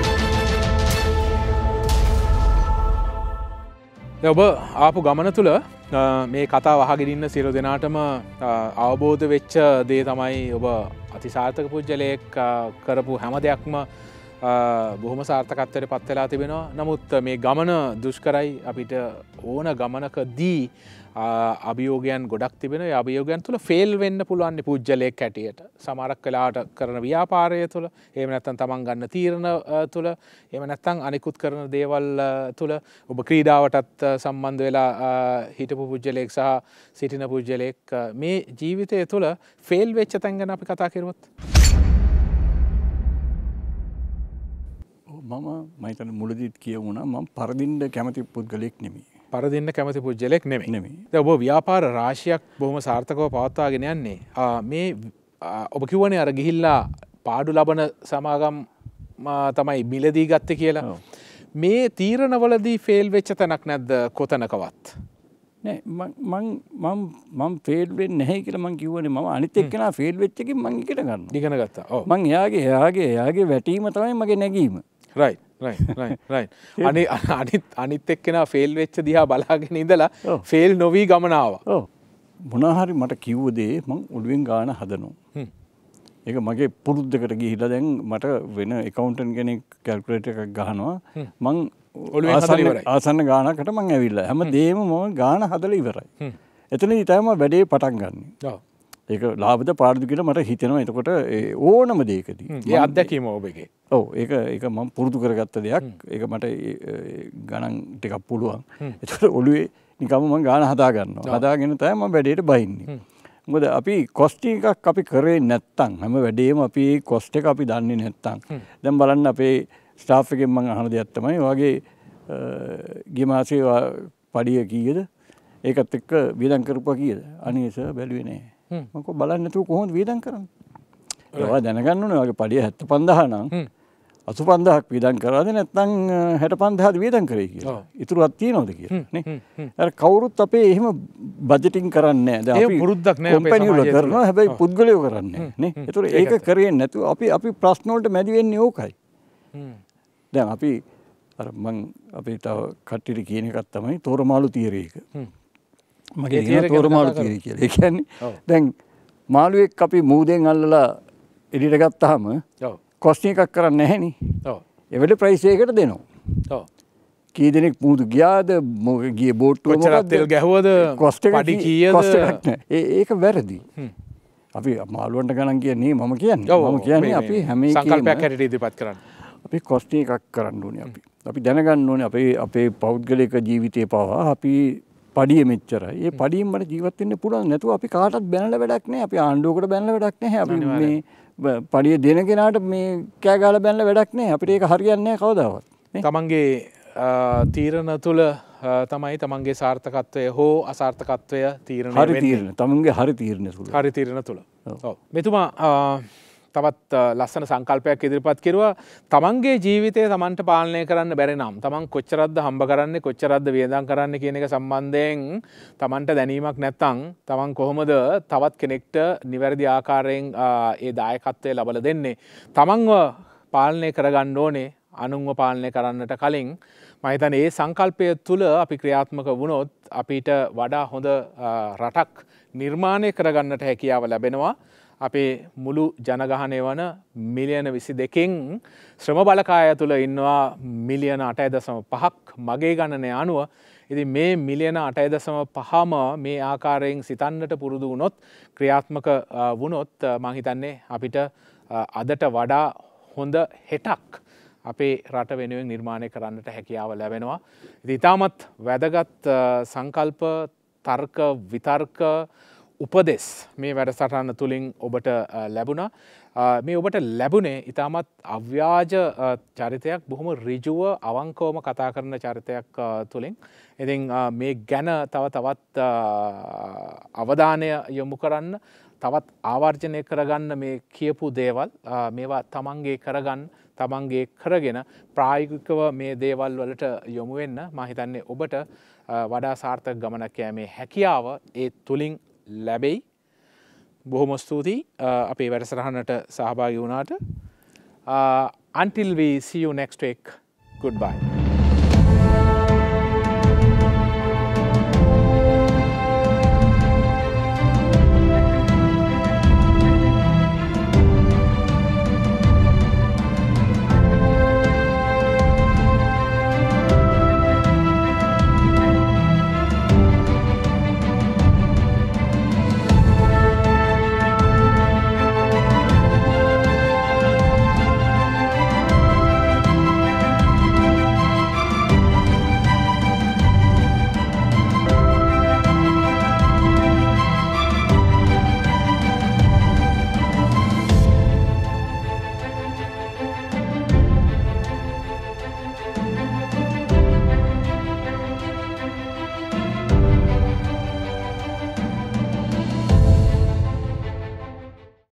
වෙනවා. ඔබ ආපු ගමන තුළ මේ කතාව අහගෙන ඉන්න සියලු දෙනාටම අවබෝධ වෙච්ච දේ තමයි ඔබ අතිසාර්ථක පුජ්‍යලයක් කරපු හැම දෙයක්ම බොහොම සාර්ථකත්වයට පත් වෙලා තිබෙනවා. නමුත් මේ ගමන දුෂ්කරයි. අපිට ඕන ගමනකදී අභියෝගයන් ගොඩක් තිබෙන. ඒ අභියෝගයන් තුළ ෆේල් වෙන්න පුළුවන් පුජ්‍යලයක් හැටියට. සමහරක් වෙලාවට කරන ව්‍යාපාරය තුළ, එහෙම නැත්නම් තමන් ගන්න තීරණ තුළ, එහෙම නැත්නම් අනිකුත් කරන දේවල් තුළ ඔබ ක්‍රීඩාවටත් සම්බන්ධ වෙලා හිටපු පුජ්‍යලයක් සහ සිටින පුජ්‍යලයක් මේ ජීවිතය තුළ ෆේල් වෙච්ච තැන් ගැන අපි කතා කරුවොත් මම මයිතන මුලදීත් කියවුණා මම පරදින්න කැමති පුද්ගලයෙක් නෙමෙයි. පරදින්න කැමති පුජ්‍යලෙක් නෙමෙයි. නෙමෙයි. දැන් ඔබ ව්‍යාපාර රාශියක් බොහොම සාර්ථකව පවත්වාගෙන යන්නේ. මේ ඔබ කිව්වනේ අර ගිහිල්ලා පාඩු ලබන සමාගම් තමයි මිලදී ගත්තේ කියලා. මේ තීරණවලදී ෆේල් වෙච්ච තැනක් නැද්ද කොතනකවත්? නෑ මම මම මම ෆේල් වෙන්නේ නැහැ කියලා මම කිව්වනේ. මම අනිත් එක්කෙනා ෆේල් වෙච්ච එකකින් මම ඉගෙන ගන්නවා. ඉගෙන ගත්තා. ඔව්. මම එයාගේ එයාගේ එයාගේ වැටීම තමයි මගේ නැගීම. Right right right right. අනිත් අනිත් අනිත් එක්කෙනා ෆේල් වෙච්ච දිහා බලාගෙන ඉඳලා ෆේල් නොවි ගමන ආවා. ඔව්. මොනවා හරි මට කිව්ව දේ මම ඔළුවෙන් ගාන හදනවා. හ්ම්. ඒක මගේ පුරුද්දකට ගිහිල්ලා දැන් මට වෙන ඇකවුන්ටන්ට් කෙනෙක් කැල්කියුලේටර් එකක් ගහනවා. මම ඔළුවෙන් හදලා ඉවරයි. ආසන්න ගානකට මම ඇවිල්ලා හැම දෙයක්ම මම ගාන හදලා ඉවරයි. හ්ම්. එතනදී තමයි වැඩේ පටන් ගන්න. ඔව්. ඒක ලාභද පාඩුද කියලා මට හිතෙනවා. එතකොට ඕනම දෙයකදී ඒ අත්දැකීම ඔබගේ. ඔව් ඒක ඒක මම පුරුදු කරගත්ත දෙයක්. ඒක මට ගණන් ටිකක් පුළුවන්. එතකොට ඔළුවේ නිකම්ම මම ගාන හදා ගන්නවා. හදාගෙන තමයි මම වැඩේට බහින්නේ. මොකද අපි කොස්ට් එකක් අපි කරේ නැත්තම් හැම වැඩේම අපි කොස්ට් එක අපි දන්නේ නැත්තම් දැන් බලන්න අපේ ස්ටාෆ් එකෙන් මම අහන දෙයක් තමයි ඔයගේ ගිය මාසේ පඩිය කීයද? ඒකත් එක්ක වියදම් කරපුවා කීයද? අනේ සර් බැලුවේ නෑ. මම කො බලන්නේ නැතුව කොහොමද වියදම් කරන්නේ? ඒවා දැනගන්න ඕනේ. ඔයගේ පඩිය හැත්තෑ පන්දාහ නම් අසූ පන්දාහක් වියදම් කරාද නැත්නම් හැට පන්දාහද වියදම් කරේ කියලා. ඉතුරුක් තියනවද කියලා නේ? අර කවුරුත් අපේ එහෙම බජටින් කරන්නේ නැහැ. දැන් අපි පුරුද්දක් නැහැ අපේ සමාජයේ කරනවා. හැබැයි පුද්ගලයෝ කරන්නේ නේ. ඒතර ඒක කරේ නැතුව අපි අපි ප්‍රශ්න වලට මැදි වෙන්නේ ඕකයි. දැන් අපි අර මං අපි තව කට්ටියට කියන එකක් තමයි තෝරමාළු තීරය එක. මගේ කියන තෝරමාළු තීරය කියලා. ඒ කියන්නේ දැන් මාළුවෙක් අපි මූදෙන් අල්ලලා එලියට ගත්තාම කොස්ටින් එකක් කරන්නේ නැහැ නේ. ඔව්. ඒ වෙලේ ප්‍රයිස් එකකට දෙනවා. ඔව්. කී දෙනෙක් මුහුදු ගියාද ගියේ බෝට්ටුව කොච්චර තෙල් ගැහුවද පඩි කීයද ඒ ඒක වැරදි. අපි මාළුවන්ට ගණන් කියන්නේ මම කියන්නේ මම කියන්නේ අපි හැම එකේම සංකල්පයක් හැටියට ඉදිරිපත් කරන්න. අපි කොස්ටින් එකක් කරන්න ඕනේ අපි. අපි දැනගන්න ඕනේ අපේ අපේ පෞද්ගලික ජීවිතේ පවා අපි පඩිය මෙච්චරයි. ඒ පඩියෙන් මට ජීවත් වෙන්න පුළුවන් නැතුව අපි කාටවත් බැනලා වැඩක් නැහැ. අපි ආණ්ඩුවකට බැනලා වැඩක් නැහැ. අපි මේ පඩිය දෙන කෙනාට මේ කෑ ගහලා බැනලා වැඩක් නැහැ. අපිට ඒක හරියන්නේ නැහැ කවදාවත්. තමන්ගේ තීරණ තුළ තමයි තමන්ගේ සාර්ථකත්වය හෝ අසාර්ථකත්වය තීරණය හරි තීරණ. තමන්ගේ හරි තීරණ තුළ. හරි තීරණ තුළ. ඔව්. මෙතුමා තවත් ලස්සන සංකල්පයක් ඉදිරිපත් කෙරුවා. තමන්ගේ ජීවිතය තමන්ට පාලනය කරන්න බැරි නම් තමන් කොච්චරක්ද හම්බ කරන්නේ කොච්චරක්ද වියදම් කරන්නේ කියන එක සම්බන්ධයෙන් තමන්ට දැනීමක් නැත්නම් තමන් කොහොමද තවත් කෙනෙක්ට නිවැරදි ආකාරයෙන් ඒ දායකත්වය ලබා දෙන්නේ? තමන්ව පාලනය කරගන්න ඕනේ අනුන්ව පාලනය කරන්නට කලින්. මම හිතන්නේ ඒ සංකල්පය තුළ අපි ක්‍රියාත්මක වුණොත් අපිට වඩා හොඳ රටක් නිර්මාණය කරගන්නට හැකියාව ලැබෙනවා. අපේ මුළු ජනගහනය වන මිලියන විසි දෙකෙන් ශ්‍රම බලකාය තුළ ඉන්නවා මිලියන අටයි දශම පහක් මගේ ගණනය අනුව. ඉතින් මේ මිලියන අටයි දශම පහම මේ ආකාරයෙන් සිතන්නට පුරුදු වුණොත් ක්‍රියාත්මක වුණොත් මම හිතන්නේ අපිට අදට වඩා හොඳ හෙටක් අපේ රට වෙනුවෙන් නිර්මාණය කරන්නට හැකියාව ලැබෙනවා. ඉතින් ඊටමත් වැදගත් සංකල්ප තර්ක විතර්ක උපදෙස් මේ වැඩසටහන තුලින් ඔබට ලැබුණා. මේ ඔබට ලැබුණේ ඊටමත් අව්‍යාජ චරිතයක් බොහොම ඍජුව අවංකවම කතා කරන චරිතයක් තුලින්. ඉතින් මේ ගැන තව තවත් අවධානය යොමු කරන්න තවත් ආවර්ජනය කරගන්න මේ කියපු දේවල් මේවා තමන්ගේ කරගන්න තමන්ගේ කරගෙන ප්‍රායෝගිකව මේ දේවල් වලට යොමු වෙන්න මම හිතන්නේ ඔබට වඩා සාර්ථක ගමනක් යෑමේ හැකියාව ඒ තුලින් ලැබෙයි. බොහොම ස්තුතියි අපේ වැඩසටහනට සහභාගී වුණාට. Until we see you next week, goodbye.